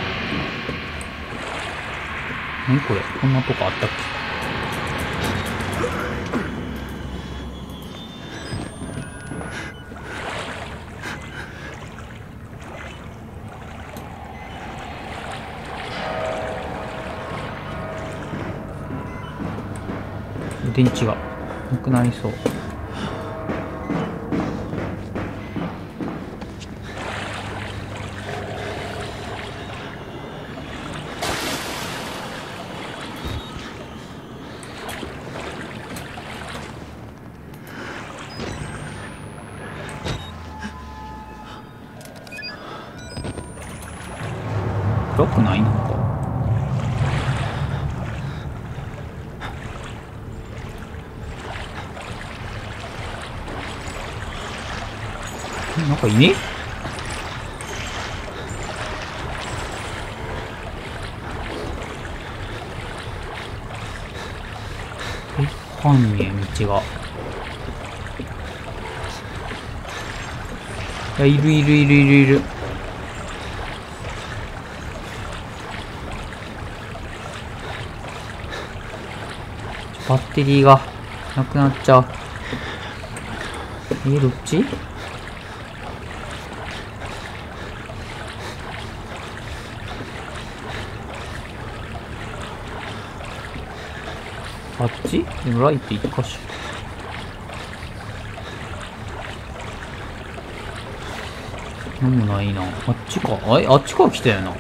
何これ？こんなとこあったっけ？電池がなくなりそう。 暗くないなんか。なんかいねえ。犯人道が。いや、いるいるいるいるいる。バッテリーがなくなっちゃう。どっち？あっち？でもライト一箇所。なんもないな。あっちか。あっちから来たよな。違った？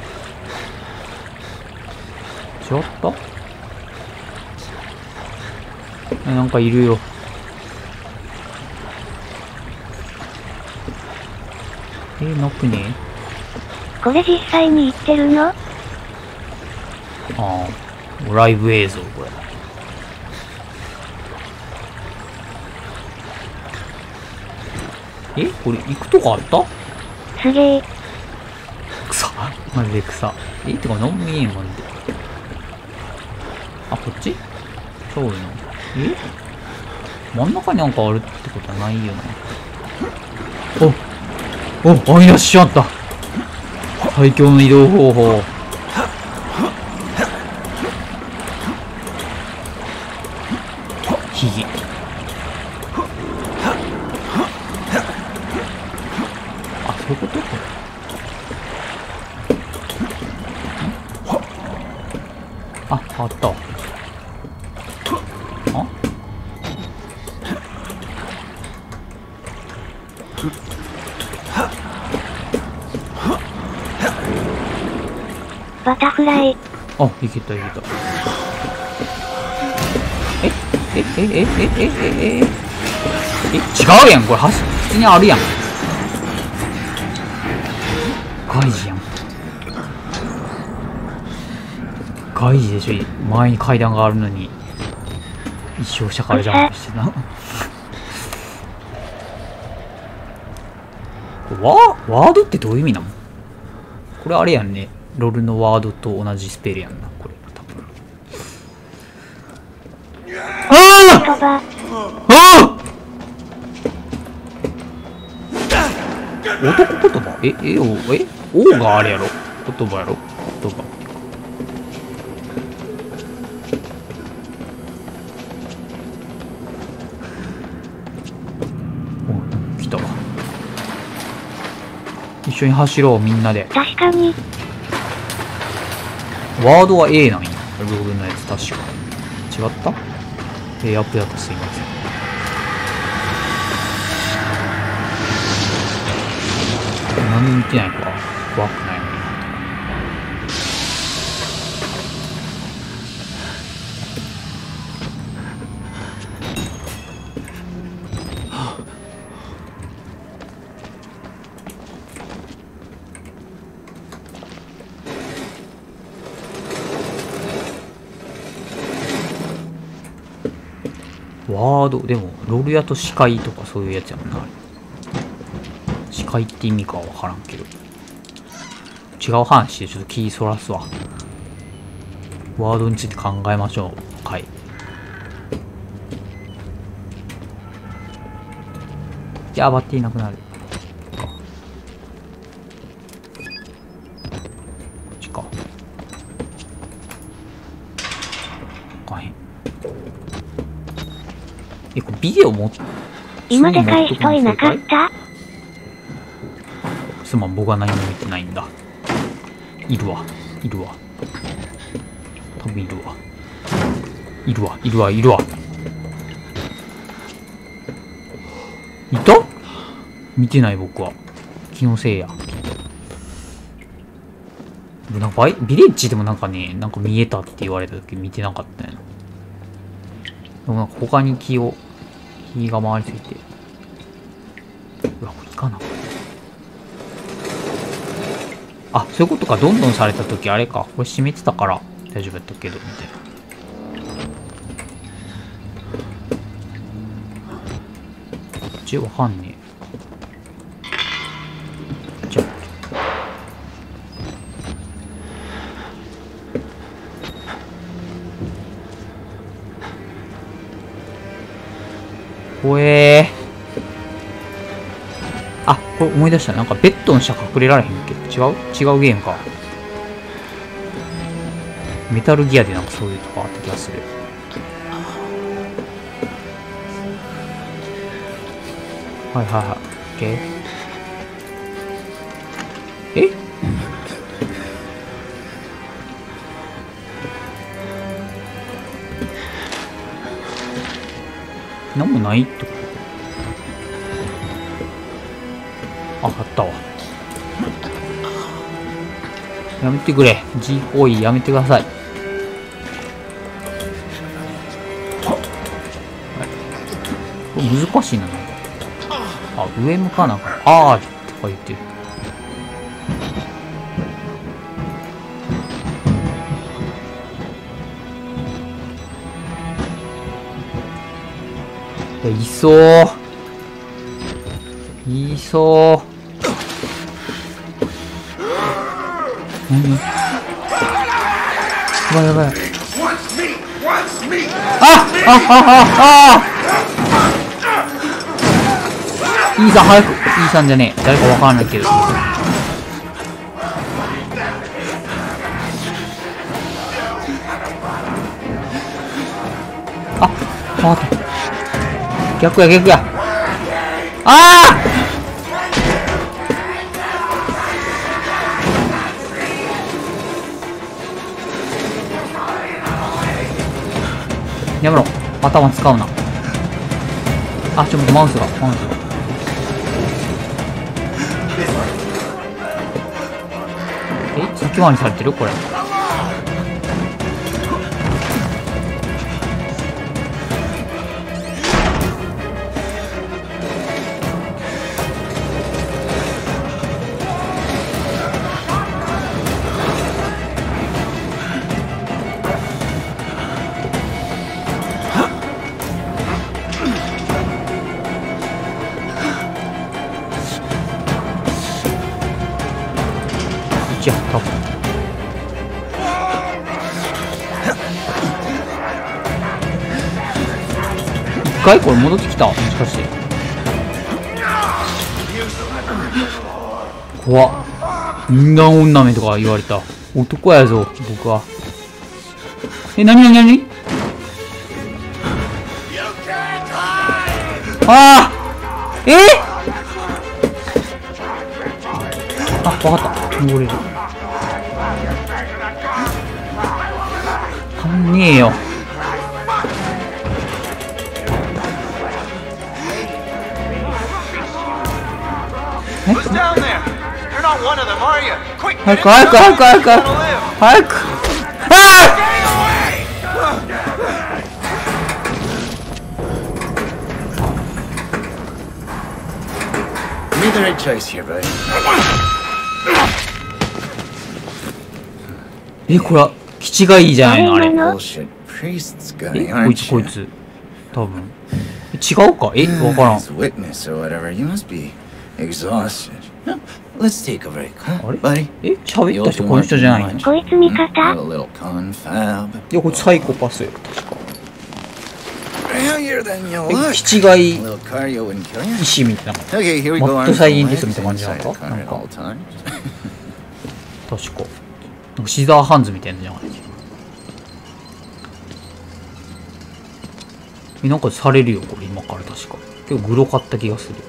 なんかいるよ。なくね？ これ実際に行ってるの？ ああ、ライブ映像これ。これ行くとこあった？ すげえ。 草。マジで草。てかなんも見えんマジで。あ、こっち？そういうの。真ん中になんかあるってことはないよな。いらっしゃった。最強の移動方法。ヒギ。あ、そういうこと？あった。 バタフライ。 あ、いけた。違うやん、これ普通にあるやん。外事やん。外事でしょ。前に階段があるのに一生下からジャンプしてな。ワードってどういう意味なの？これあれやんね。ロールのワードと同じスペルやんな、これ多分。男言葉？王があれやろ？言葉やろ？言葉。来たわ。一緒に走ろう、みんなで。 確かに。 ワードは A なんや。ロールのやつ確か。違った？アップだとすいません。なんで見てないか怖くないのに。ワード、でも、ロールやと視界とかそういうやつやもんな。視界って意味かはわからんけど。違う話でちょっと気そらすわ。ワードについて考えましょう。はい。じゃあ、バッテリーなくなる。こっちか。かへん。これビデオも今でかい人いなかった？ すまん、僕は何も見てないんだ。いるわ。多分いるわ。いた？見てない僕は。気のせいや。なんかビレッジでもなんかね、なんか見えたって言われた時見てなかったよな。でもなんか他に火が回りすぎて。うわ、これいかな。 あ、そういうことか。どんどんされた時あれか。これ閉めてたから大丈夫やったけど、みたいな。こっちわかんねえ。じゃあ。ほえー。あ、これ思い出した。なんかベッドの下隠れられへんっけ。違うゲームか。メタルギアでなんかそういうとこあった気がする。はいはいはい。オッケー。え？なんもないってこと？あったわ。やめてくれ。G 行為やめてください。これ難しいな、なんか。あ、上向かなあかん。あーとか言ってる。いや、いそう。いそう。何？やばいやばい。イーさん早く。イーさんじゃねえ。誰かわかんないけど。あ、わかった。逆や逆や。ああ！やめろ。頭使うな。あ、ちょっとマウスが。え、先回りされてるこれ。じゃあ、多分。一回これ戻ってきた。もしかして。怖っ。人間女めとか言われた。男やぞ、僕は。え、なにああえあ、わかった。登れる。足んねえよ。え？早く早く早く早く早く。ああ Made the right choice here, buddy. え、これは、気違いじゃないのあれ。 Bullshit priest's guy, え、こい aren't つこい you? つ。多分。違うかえ、わからん。 As witness or whatever, you must be exhausted. No, let's take a break, huh, あれ buddy? え、喋った人この人じゃないの？ こいつ味 Have 方 a little confab. いや、こいつサイコパスよ、確か。 Failure than you え、 look. 気違い A little cardio wouldn't kill you. 医師みたいな。 Okay, here we マ go. ッ Arms ドサイエン and ティストみ legs たいな感じな inside の the か car なん at か、 all times. 確か。なんかシザーハンズみたいなのじゃないえ、なんかされるよ、これ今から確か。結構グロかった気がする。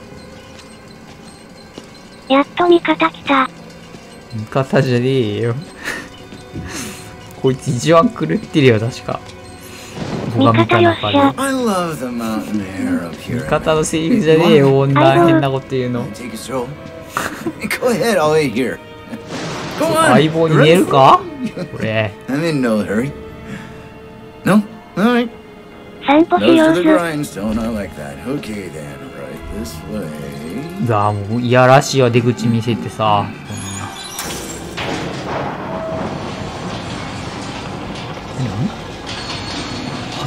やっと味方来た。 味方じゃねえよ。こいつ一番狂ってるよ、確か。僕が見た中で。 I love the mountain air up here. 味方のセリフじゃねえよ、女変なこと言うの。 Take a stroll. Go ahead, I'll wait here. Go on. 相棒に見えるかこれ。 I'm in no hurry. No? Alright. 散歩し Nose よ to う the ぜ。 grindstone, I like that. Okay then, right this way. うわもういやらしいわ、出口見せてさ。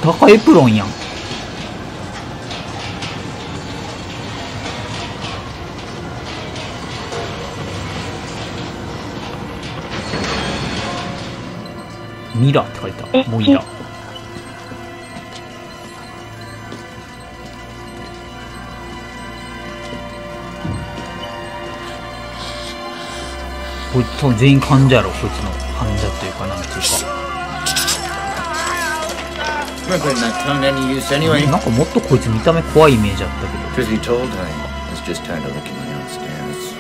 高エプロンやん。ミラって書いてある。モイラ。こいつ多分全員患者やろ、こいつの患者というかなんていうか。 Remember that tongue any use anyway? なんかもっとこいつ見た目怖いイメージあったけど。 Truth be told, I was just tired of looking downstairs.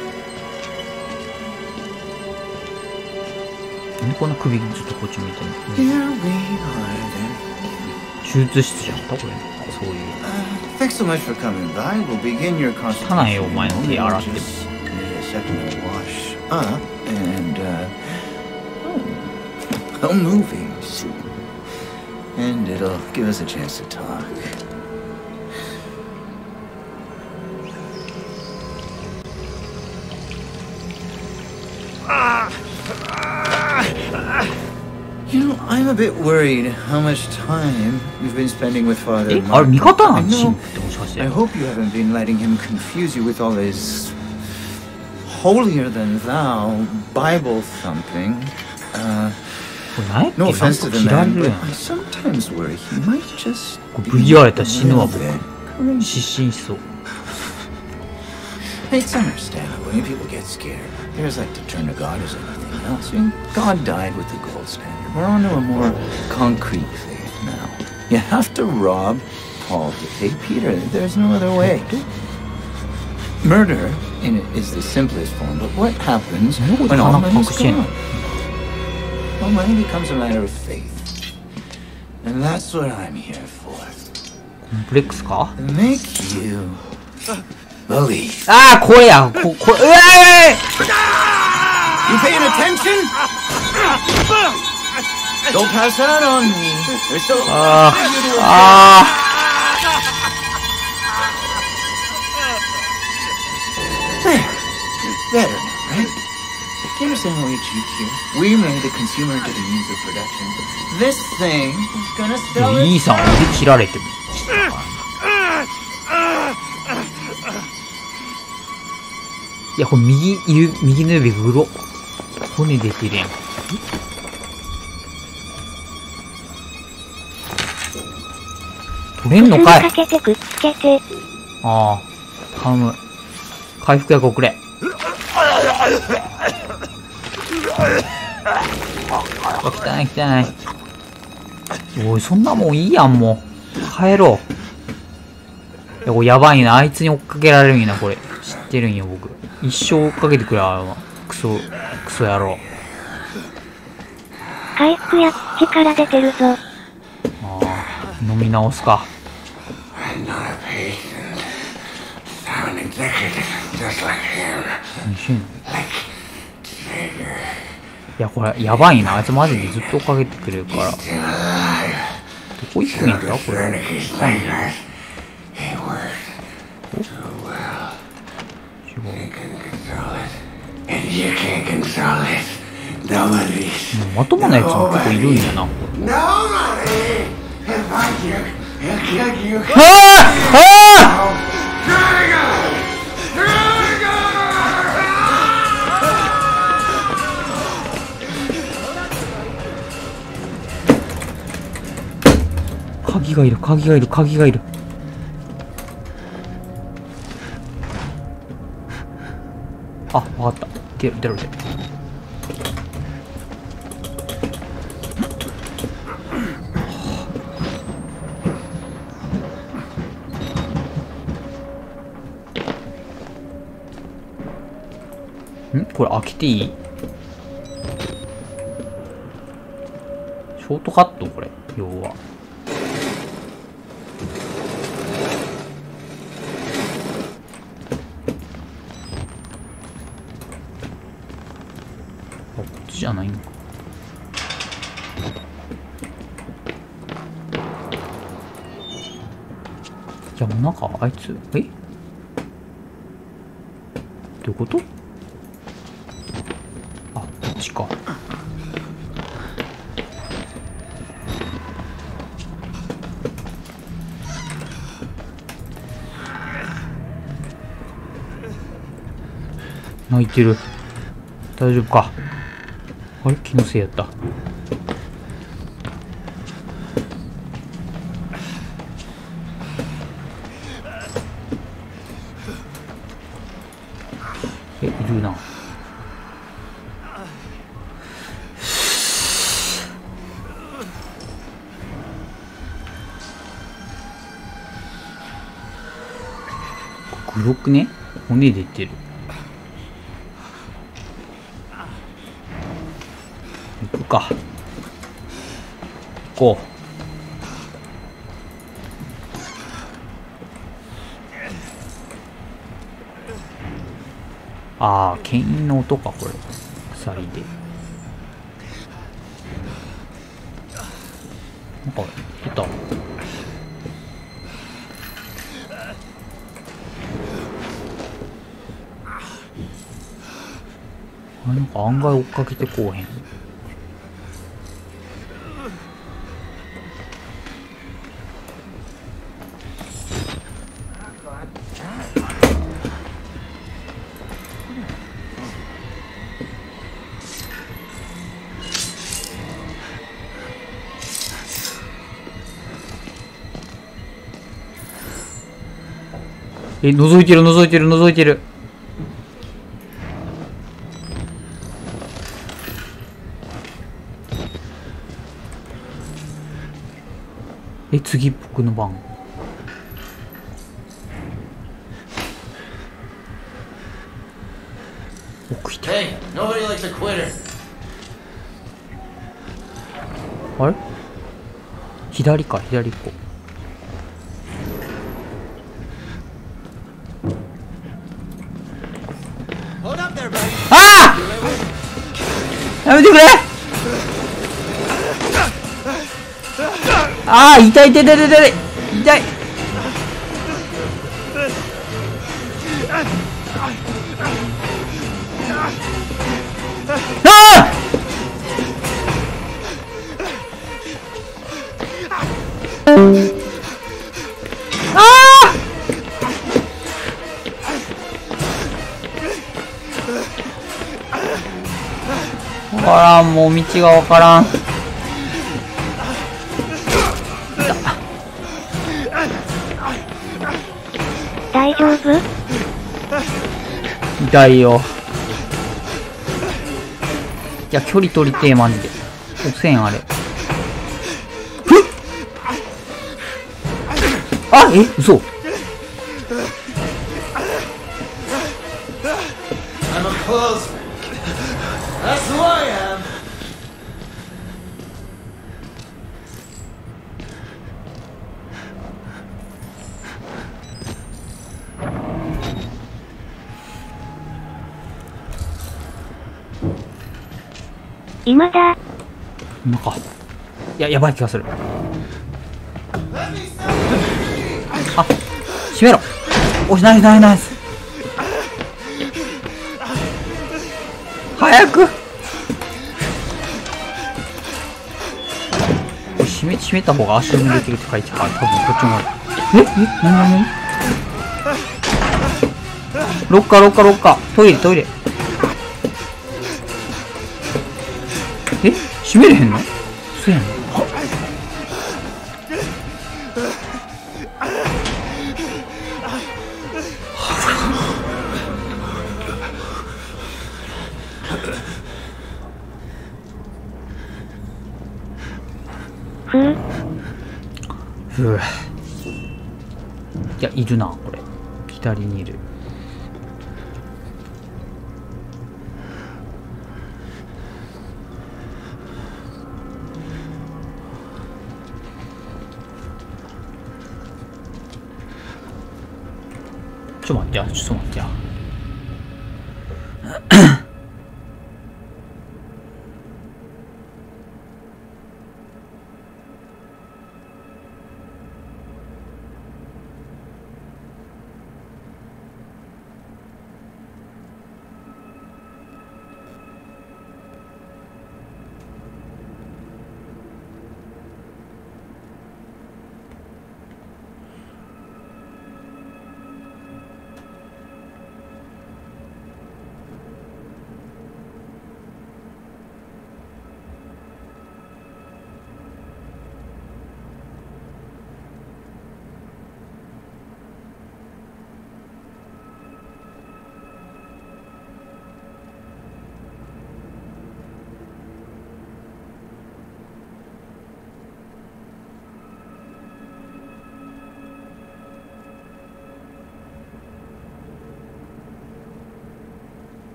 なんでこんな首ずっとこっち見てんの？ Here we are then. 手術室じゃんかこれ。そういう。 Thanks so much for coming by. We'll begin your 汚いよお consultation. 前の手洗っても。 Just need a second to wash up and a movie soon. And it'll give us a chance to talk. You know, I'm a bit worried how much time you've been spending with Father え、あれ味 Marco. 方な I んシン know. ってもしかして。 I hope you haven't been letting him confuse you with all his holier than thou Bible thumping. これ何やっけ？ No なんか offense to the 切られ man, る but やん。 I sometimes worry he might just これ VR やったら死ぬわ僕。 crazy. 失神しそう。 It's understandable when people get scared. They just like to turn to God as anything else. And God died with the gold standard. We're on to a more concrete faith now. You have to rob Paul to take Peter. There's no other way. Murder is the simplest form, but what happens when all money is gone? Well, money becomes a matter of faith. And that's what I'm here for. コンプレックスか？ To make you believe. ああこれや。これ。うわ You paying attention? Don't pass out on me. There's so ああ。 There. Better now, right? Do you understand what we achieved here? We made the consumer into the means of production. This thing is gonna sell いい it. さん腕切られても。いやこれ右の指グロ。骨出てるやん。取れんのかい。 かけてくっつけて。 ああ、頼む。回復薬送れ。汚い汚い。おい、そんなもんいいやん、もう。帰ろう。いや、これやばいな。あいつに追っかけられるんやな、これ。知ってるんよ、僕。一生追っかけてくれ、あの、クソ野郎。 回復薬、力出てるぞ。 ああ、飲み直すか。 I'm not a patient. I'm an executive, just like him. 何してんの？ Like Savior. いや、これ、やばいな。あいつマジでずっと追っかけてくれるから。ど Still alive. こ行くんやったこ Burn れ。 his fingers. He worked too well. 違う。 You can control it. And you can't control it. Nobody. まともなやつも結構いるんやな。 Nobody! If I kill you. ああ 鍵がいる、鍵がいる、鍵がいる。あ、わかった。出る、出る、出る。ん？これ開けていい？ショートカットこれ、要は。あ、こっちじゃないのか。じゃあもうなんかあいつ、え？どういうこと？あ、こっちか。 泣いてる。大丈夫か。あれ気のせいやった。いるな。黒くね、骨出てる。行くか。行こう。ああ、牽引の音か、これ。鎖で。なんか、出た。あれ、なんか案外追っかけてこうへん。覗いてる、覗いてる、覗いてる。次僕の番。奥いた。 Hey, nobody likes a quitter. あれ左か、左行こう。ああ！やめてくれ！ああ、痛い痛い痛い痛い痛い痛い。ああ！わからん、もう道がわからん。 大丈夫？ 痛いよ。いや、距離取りてえ、マジで。押せん、あれ。ふっ！あ、嘘。 I'm a close. That's who I am. 今だ。 今か。いや、やばい気がする。あ、閉めろ。おし、ナイスナイスナイス。早く。閉めた方が足踏みできるって書いてあるから、多分こっちもある。何ロッカーロッカーロッカー。トイレトイレ。閉めれへんの？そうやんの。ふう。いや、いるな、これ。左にいる。ちょっと待ってや、ちょっと待ってや。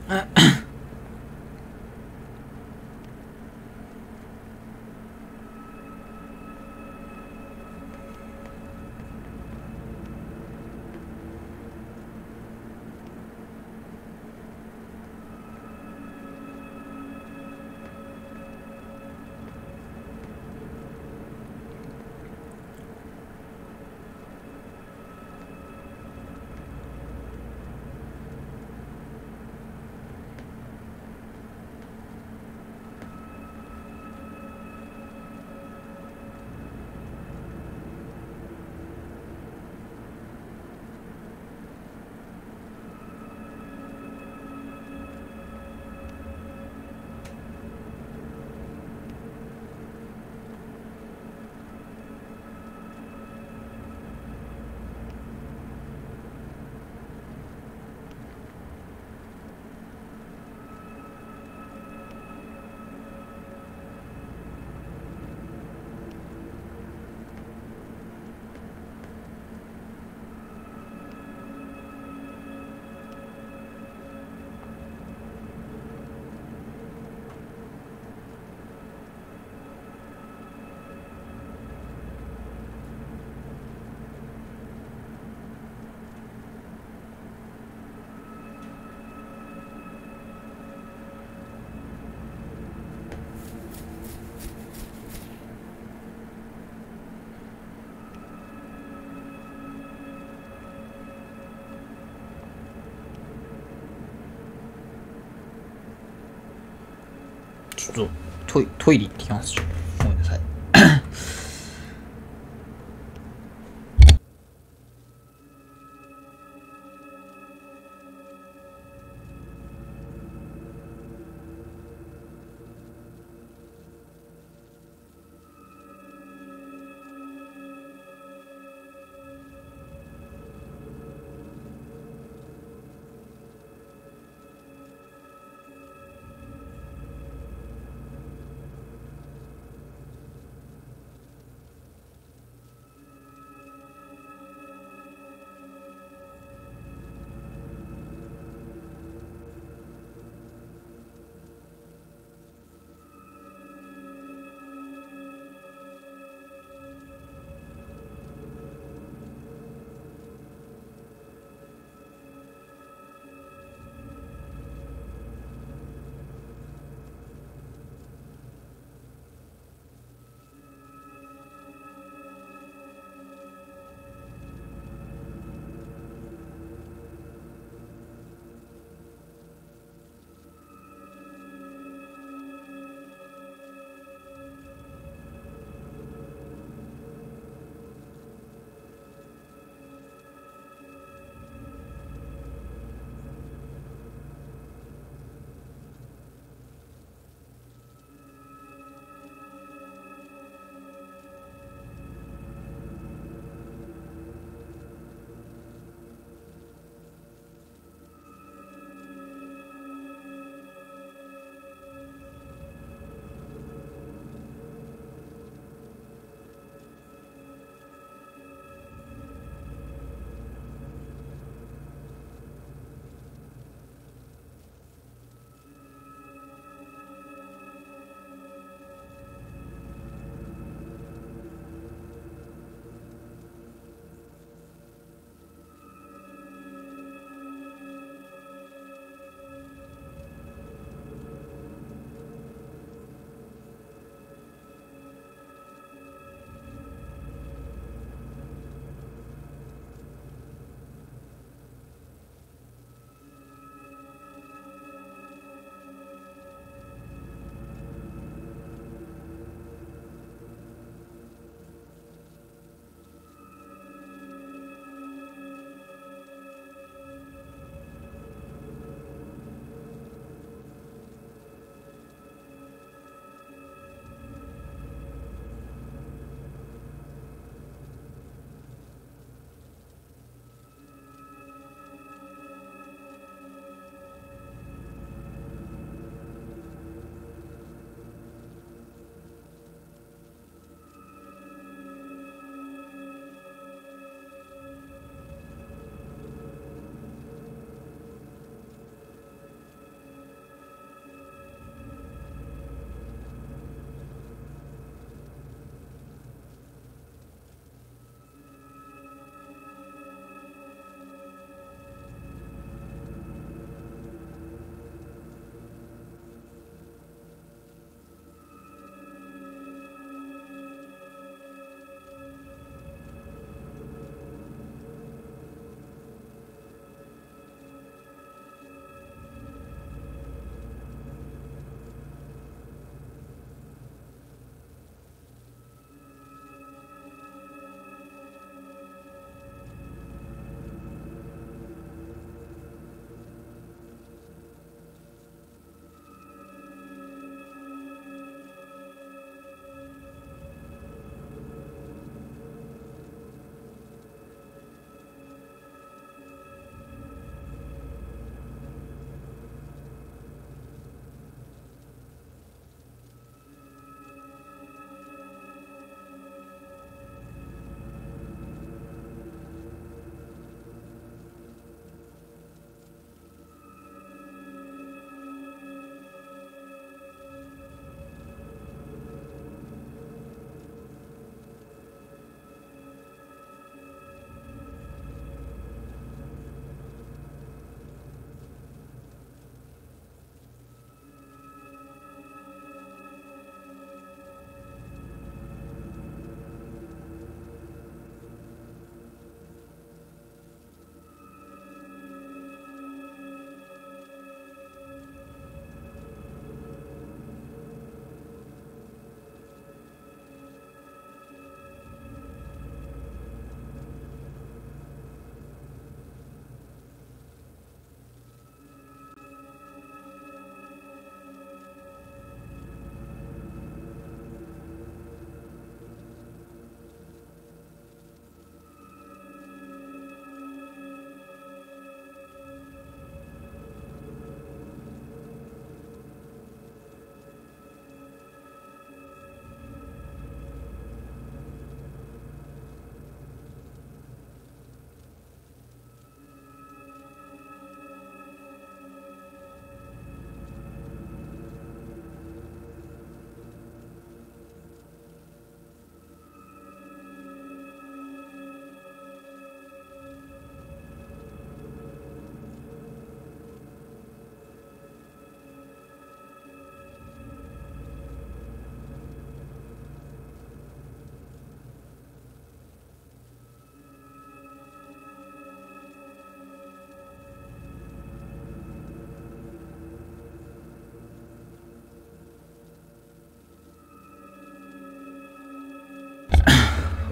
ちょっとトイレ行ってきます。ごめんなさい。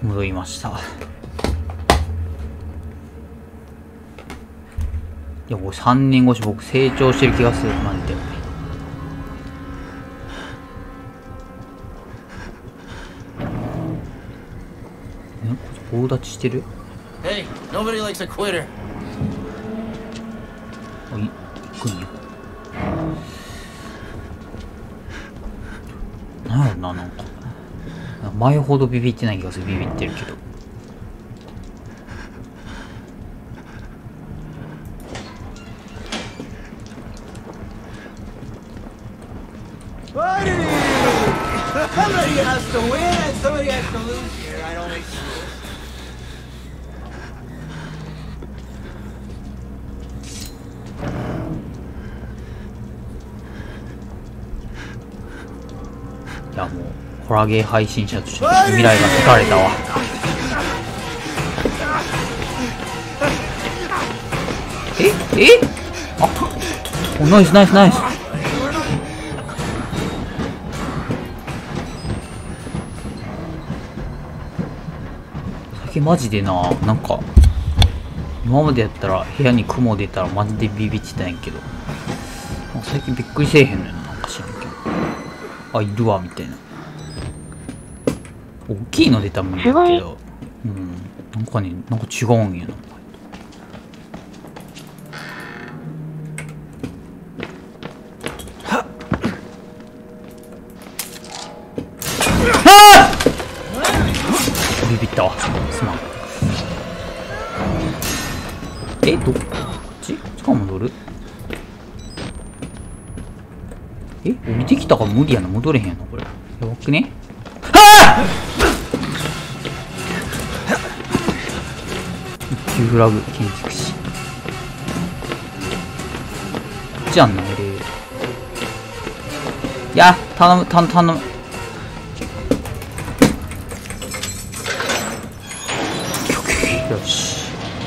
戻りました。いや、これ3年越し僕成長してる気がする。マジで。こいつ棒立ちしてる？ Hey, nobody likes a quitter. あ、行くんよ。なんやろな、なんか。前ほどビビってない気がする。ビビってるけど。 Somebody has to win and somebody has to lose here. I don't make rules. いやもうホラゲー配信者として未来が疲れたわ。えあ、お、ナイスナイスナイス。最近マジでな、なんか今までやったら部屋に雲出たらマジでビビってたんやけど、最近びっくりせえへんのよな、なんか知らんけど。あ、いるわみたいな。大きいの出たもんやけど、うん、なんかね、なんか違うんやな。ビビったわ。すまん。こっちか戻る？降りてきたから無理やな。戻れへんのこれ。やばくね？はぁ！一級フラグ建築士。こっちやんな、俺。いや、頼む。よし。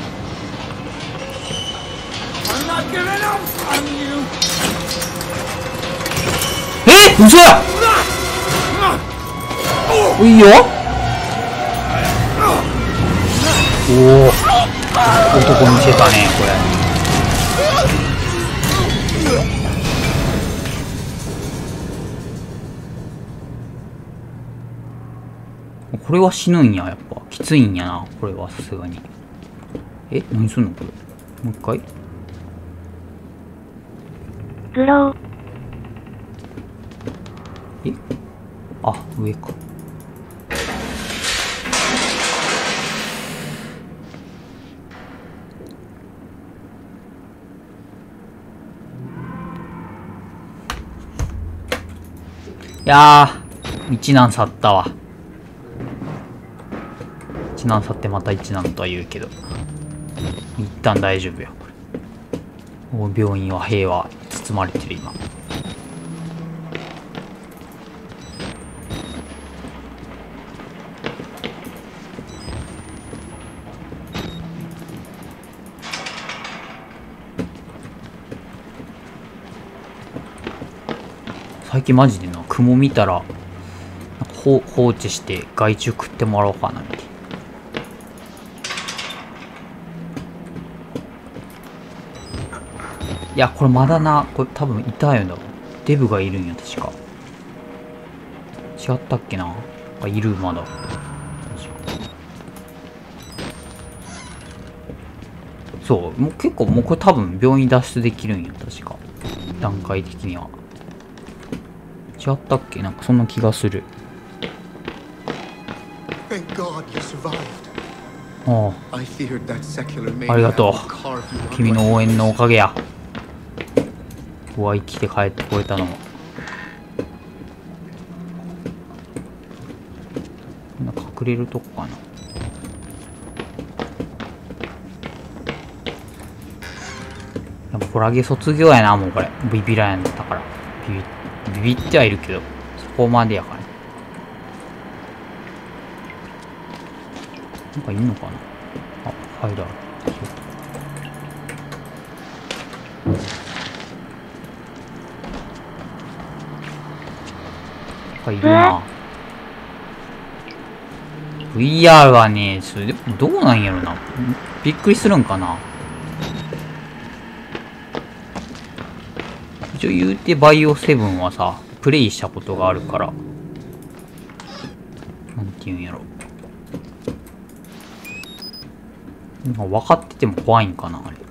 嘘や！いいよ。おお、男見せたねこれ。これは死ぬんや。やっぱきついんやなこれは。さすがに。何すんのこれ。もう一回。 グロー。 あ、上か。いやー、一難去ったわ。一難去ってまた一難とは言うけど、一旦大丈夫よ。これ病院は平和包まれてる今。最近マジでな、雲見たら放置して害虫食ってもらおうかなみたいな。いやこれまだな、これ多分いたよな。デブがいるんや確か。違ったっけな。いるまだ。そう、もう結構もうこれ多分病院脱出できるんや確か。段階的には。違ったっけ、なんかそんな気がする。ああ、ありがとう。君の応援のおかげや。ここは生きて帰ってこれたのも。こんな隠れるとこかな。やっぱホラゲ卒業やな、もうこれ。ビビらやんだったから。ビビってはいるけど、そこまでやからね。なんかいんのかな。あ、ファイルある。いるな。 VR はね、それでもどうなんやろな。びっくりするんかな。一応言うてバイオ7はさ、プレイしたことがあるから。なんて言うんやろ。分かってても怖いんかな、あれ。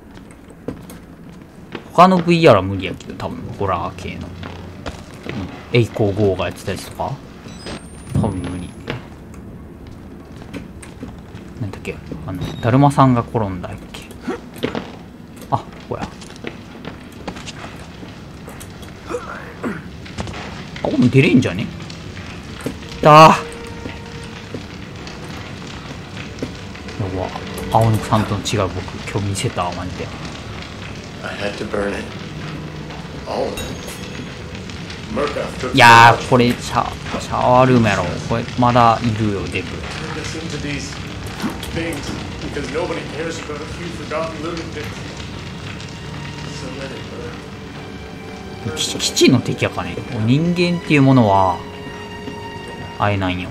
他の VR は無理やけど、多分、ホラー系の。栄光号がやってたやつとか多分無理。なんだっけ、だるまさんが転んだっけ。あ、ここや。あ、これも出れんじゃね。だー。やば。青野さんとの違う僕、今日見せたわ、マジで。いやー、これシャワールームやろ。これまだいるよ、デブ。基地の敵やかね。人間っていうものは会えないんよ。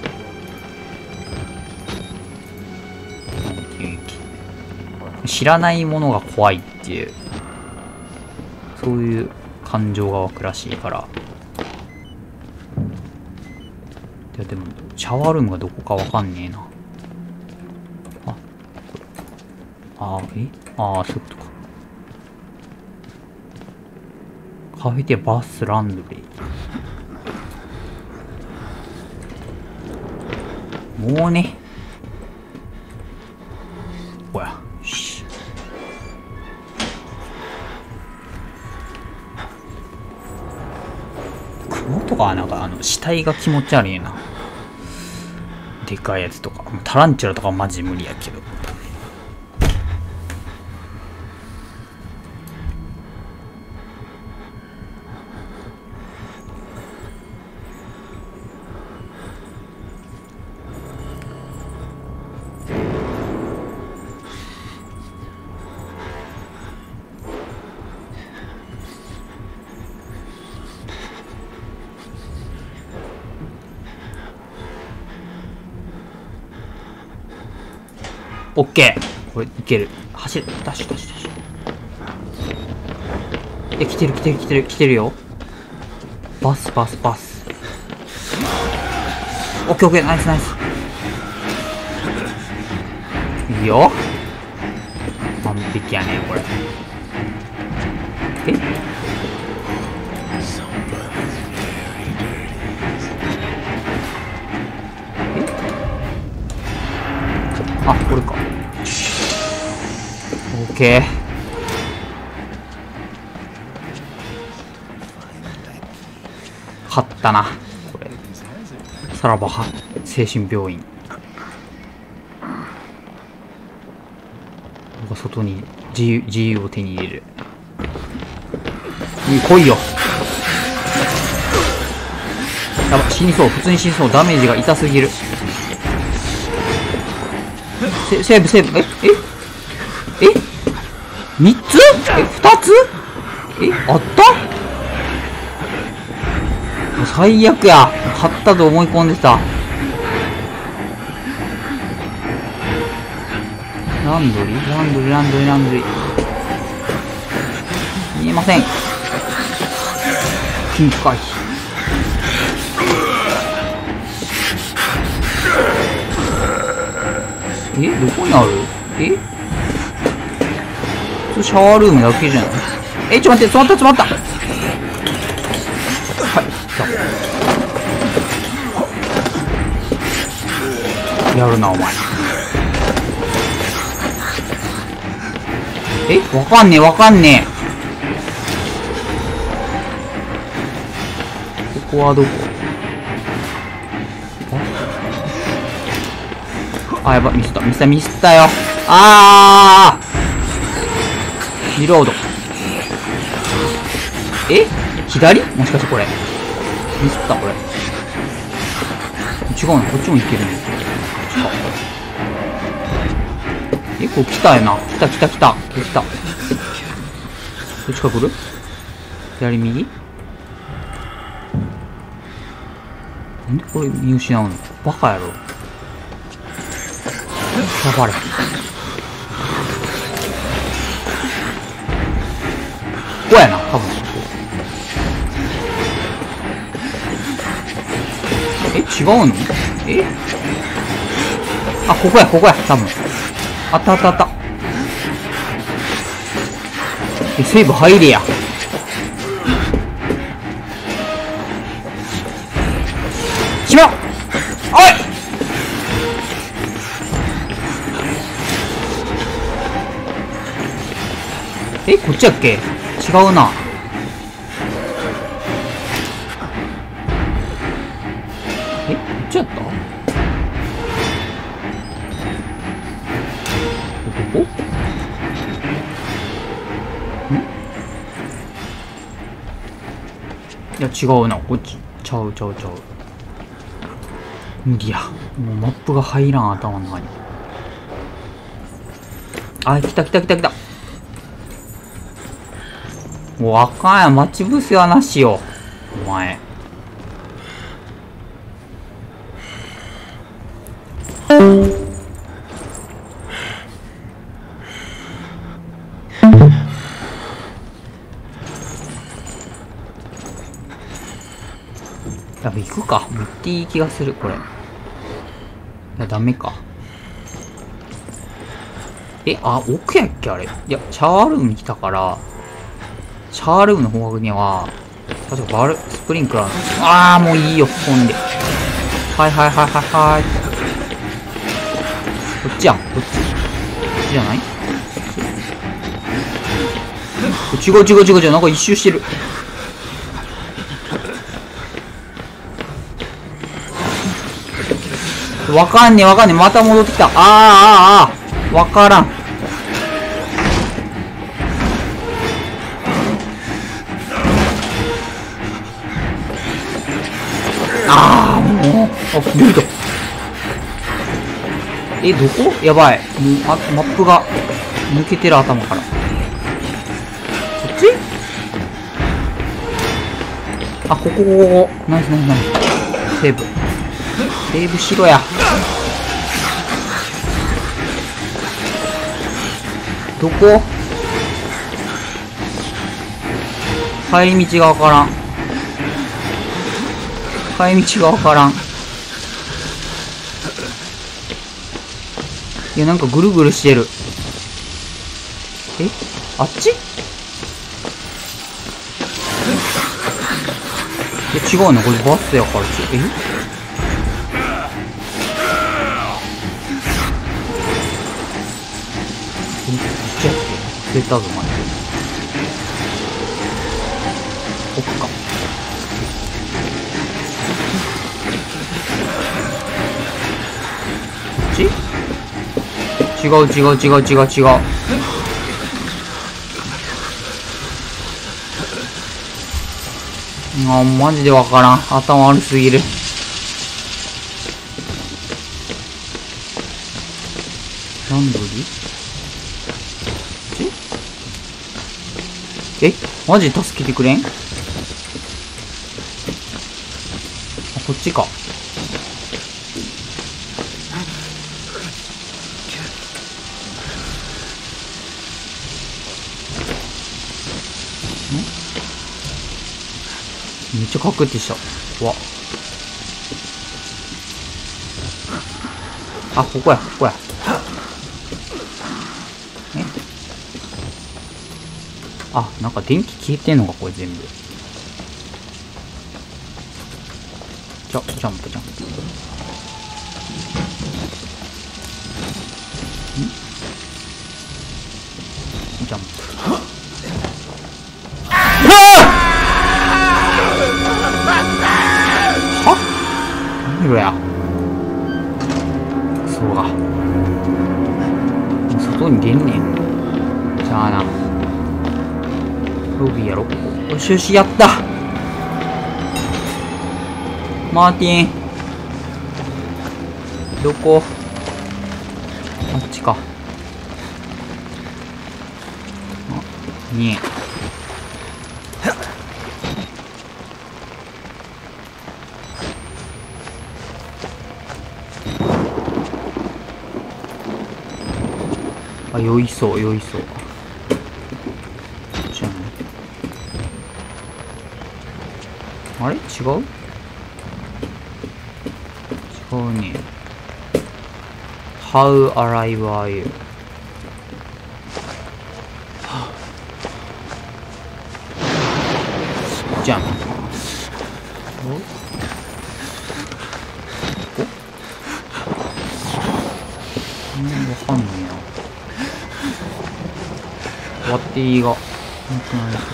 知らないものが怖いっていう、そういう感情が湧くらしいから。いやでもシャワールームがどこかわかんねえな。あ、そういうことか。カフェテバスランドリー。もうね。ほや。雲とかはなんか死体が気持ち悪いな。でかいやつとか。タランチュラとかはマジ無理やけど。オッケー。これいける。走る。ダッシュダッシュダッシュ。来てるよ。バス。オッケー。ナイス。いいよ。完璧やね、これ。あ、これか。オッケー。勝ったな、これ。さらば精神病院。外に自由を手に入れる。来いよ。やば、死にそう。普通に死にそう。ダメージが痛すぎる。セーブ。3つ2つあった最悪や。勝ったと思い込んでた。ランドリー。見えません。緊急回避。どこにある？シャワールームだけじゃない？ちょっと待って、詰まった。はい、来た。やるな、お前。わかんねえ。ここはどこ？あ、やば、ミスったよ。リロード。左？もしかしてこれ。ミスった、これ。違うね、こっちも行けるね。これ来たよな。来た。どっちから来る？左右？なんでこれ見失うの？バカやろ。 ばれ。ここやな、多分。え、違うの？え？あ、ここや、ここや、多分。あったあったあった。え、セーブ入れや。しまろ！おい！え、こっちやっけ？違うな。え、こっちやった？どこ？いや、違うな。こっち。ちゃう。無理や。もうマップが入らん、頭の中に。あ、来た。もうあかんやん。待ち伏せはなしよ。お前。やっぱ行くか。持っていい気がする、これ。いや、ダメか。え、あ、奥やっけあれ。いや、シャワールームに来たから、シャワールームの方角には、確かスプリンクラーの。あー、もういいよ、飛んで。はい。こっちやん、こっちじゃない？違う、なんか一周してる。わかんねえ、また戻ってきた。わからん。もう、出ると。え、どこ？やばい。もう、マップが抜けてる、頭から。こっち？あ、ここ。ナイス。セーブしろや。どこ？帰り道がわからん。いや、なんかぐるぐるしてる。え？あっち？違うな、これバスやから。こっちやっけ？忘れたぞ、前。奥か。こっち？違う。マジでわからん。頭悪すぎる。ランドリー？え？マジで助けてくれん？こっちか。めっちゃカクってした。わ。あ、ここや。え？あ、なんか電気消えてんのか、これ全部。ジャンプ。ジャンプ。何ろや。そうか。外に出んねん。じゃあな。ロビーやろ。よし、やった。マーティン。どこ？あっちか。 あ、酔いそう、酔いそう。じゃあ、あれ違う違うね。How alive are you? じゃん。わかんねえな。バッテリーがなくなりそう。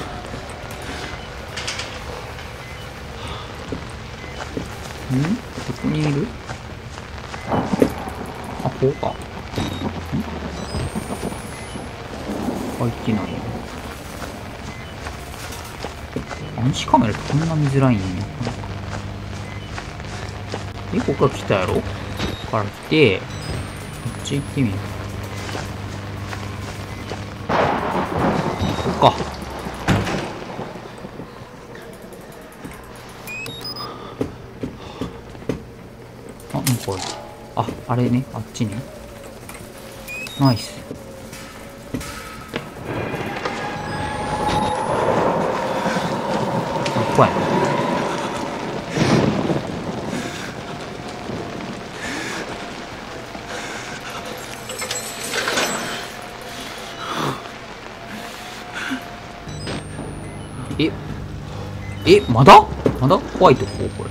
どこにいる？あ、こうか。入ってない。暗視カメラってこんな見づらいんや。ここから来たやろ？ここから来て、こっち行ってみる。ここか。あ、なんかこれ。あ、あれね。あっちね。ナイス。ここやな。まだ怖いとここれ。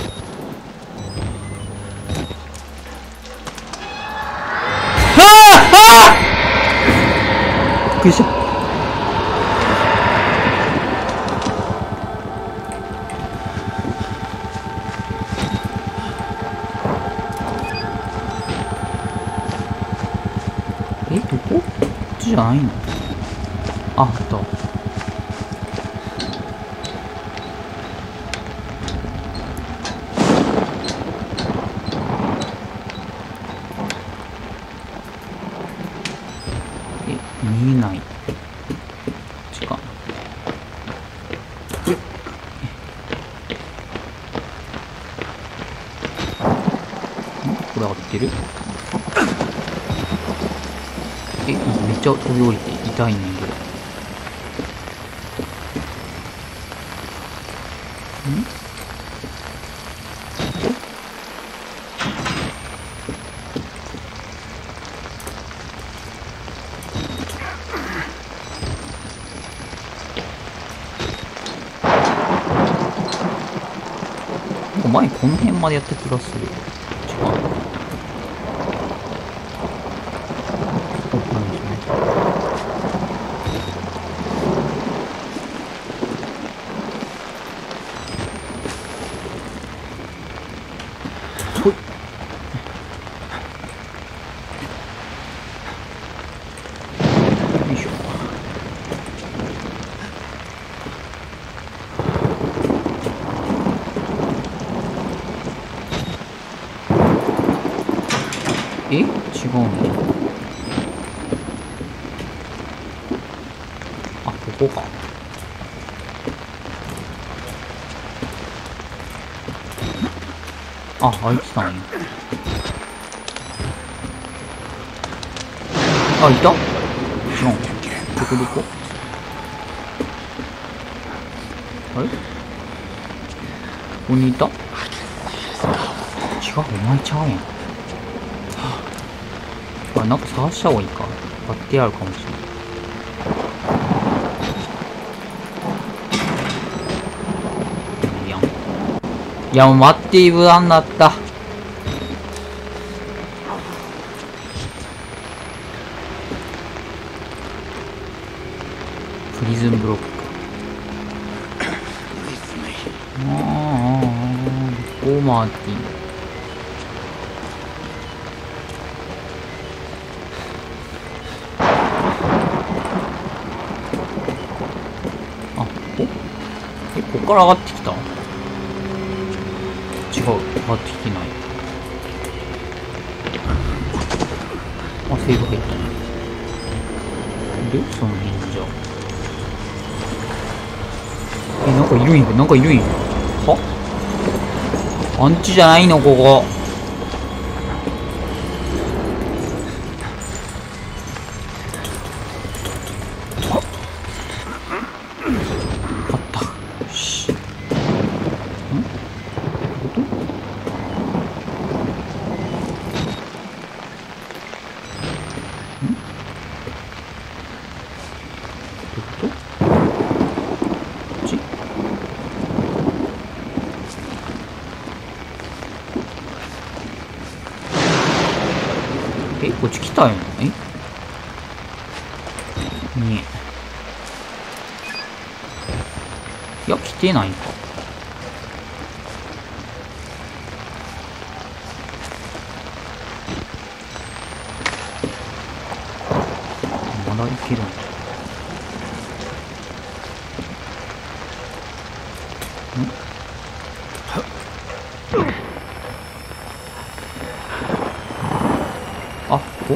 びっくりした。どこ？こっちじゃないの？あった。見えない。こっちか。これ合ってる？めっちゃ飛び降りて痛いねんけど。前この辺までやった気がする。違う。こうなんですね。ほい。よいしょ。違うね。あ、ここか。あ、開いてたんや。あ、いた？違う。どこ？あれ？ここにいた？違う、お前ちゃうやん。あ、なんか探した方がいいか。貼ってあるかもしれない。いや、もう待って、無駄になった。プリズンブロック。オーマーティン。ここから上がってきた？違う、上がってきてない。あ、セーブ入ったね。で、その辺じゃ。なんかいるんやけど、なんかいるんや。は？アンチじゃないの、ここ。 こっち来たよね。ねえ。いや、来てないか。まだいけるんだ。あ、ここ？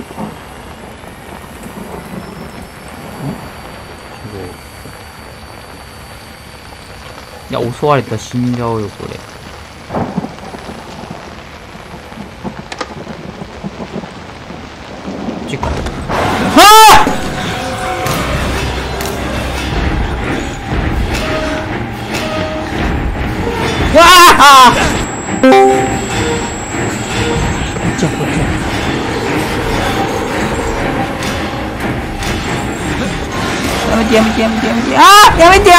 いや、襲われたら死んじゃうよ、これ。こっちか。はぁ！わあ！こっちや、こっちや。やめてやめてやめてやめて。ああ！やめてよ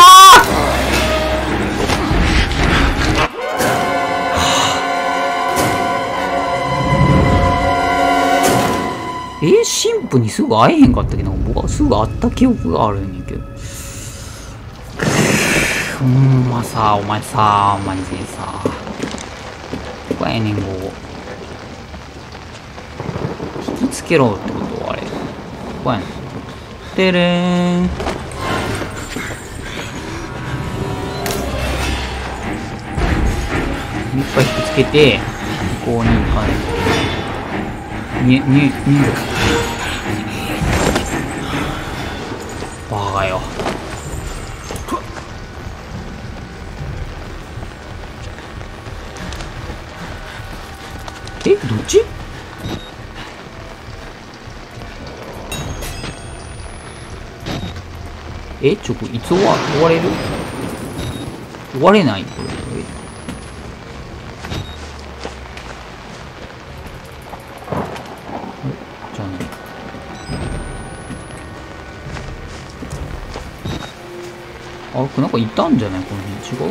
神父にすぐ会えへんかったけど、僕はすぐ会った記憶があるんやけど。まあさ、お前さ、マジでさ。ここやねん、ここ。引きつけろってことあれ。ここやねん。てれーん。いっぱい引きつけて、ここに、バカよ。どっち？いつ終われる？終われないこれ。じゃあね。あ、なんかいたんじゃないこの辺。違う？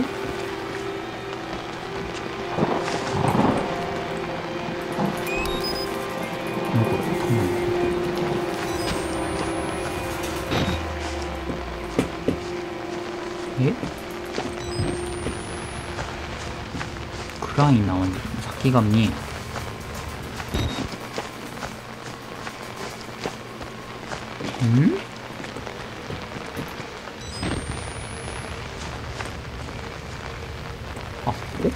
暗いな、先が見えん。あ、ここ？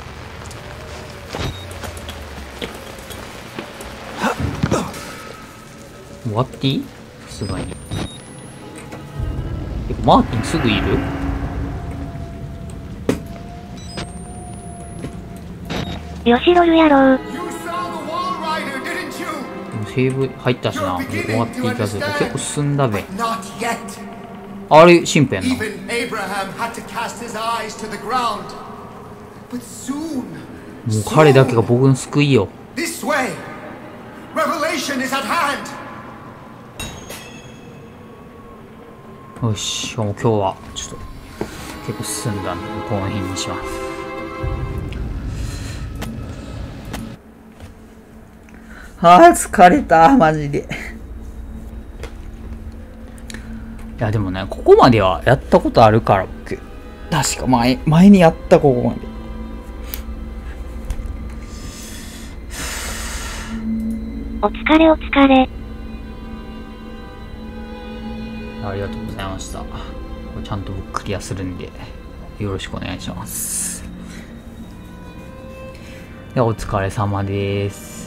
終わっていい？さすがに。マーティンすぐいる？ よしろるやろう。 セーブ入ったしな。終わっていいかすると結構進んだべ。あれ、神父やんな。もう彼だけが僕の救いよ。よし、もう今日はちょっと結構進んだんで、この辺にします。疲れた、マジで。いや、でもね、ここまではやったことあるから、僕。確か前にやった、ここまで。 お疲れお疲れ。 ありがとうございました。これちゃんと僕クリアするんで、よろしくお願いします。では、お疲れ様です。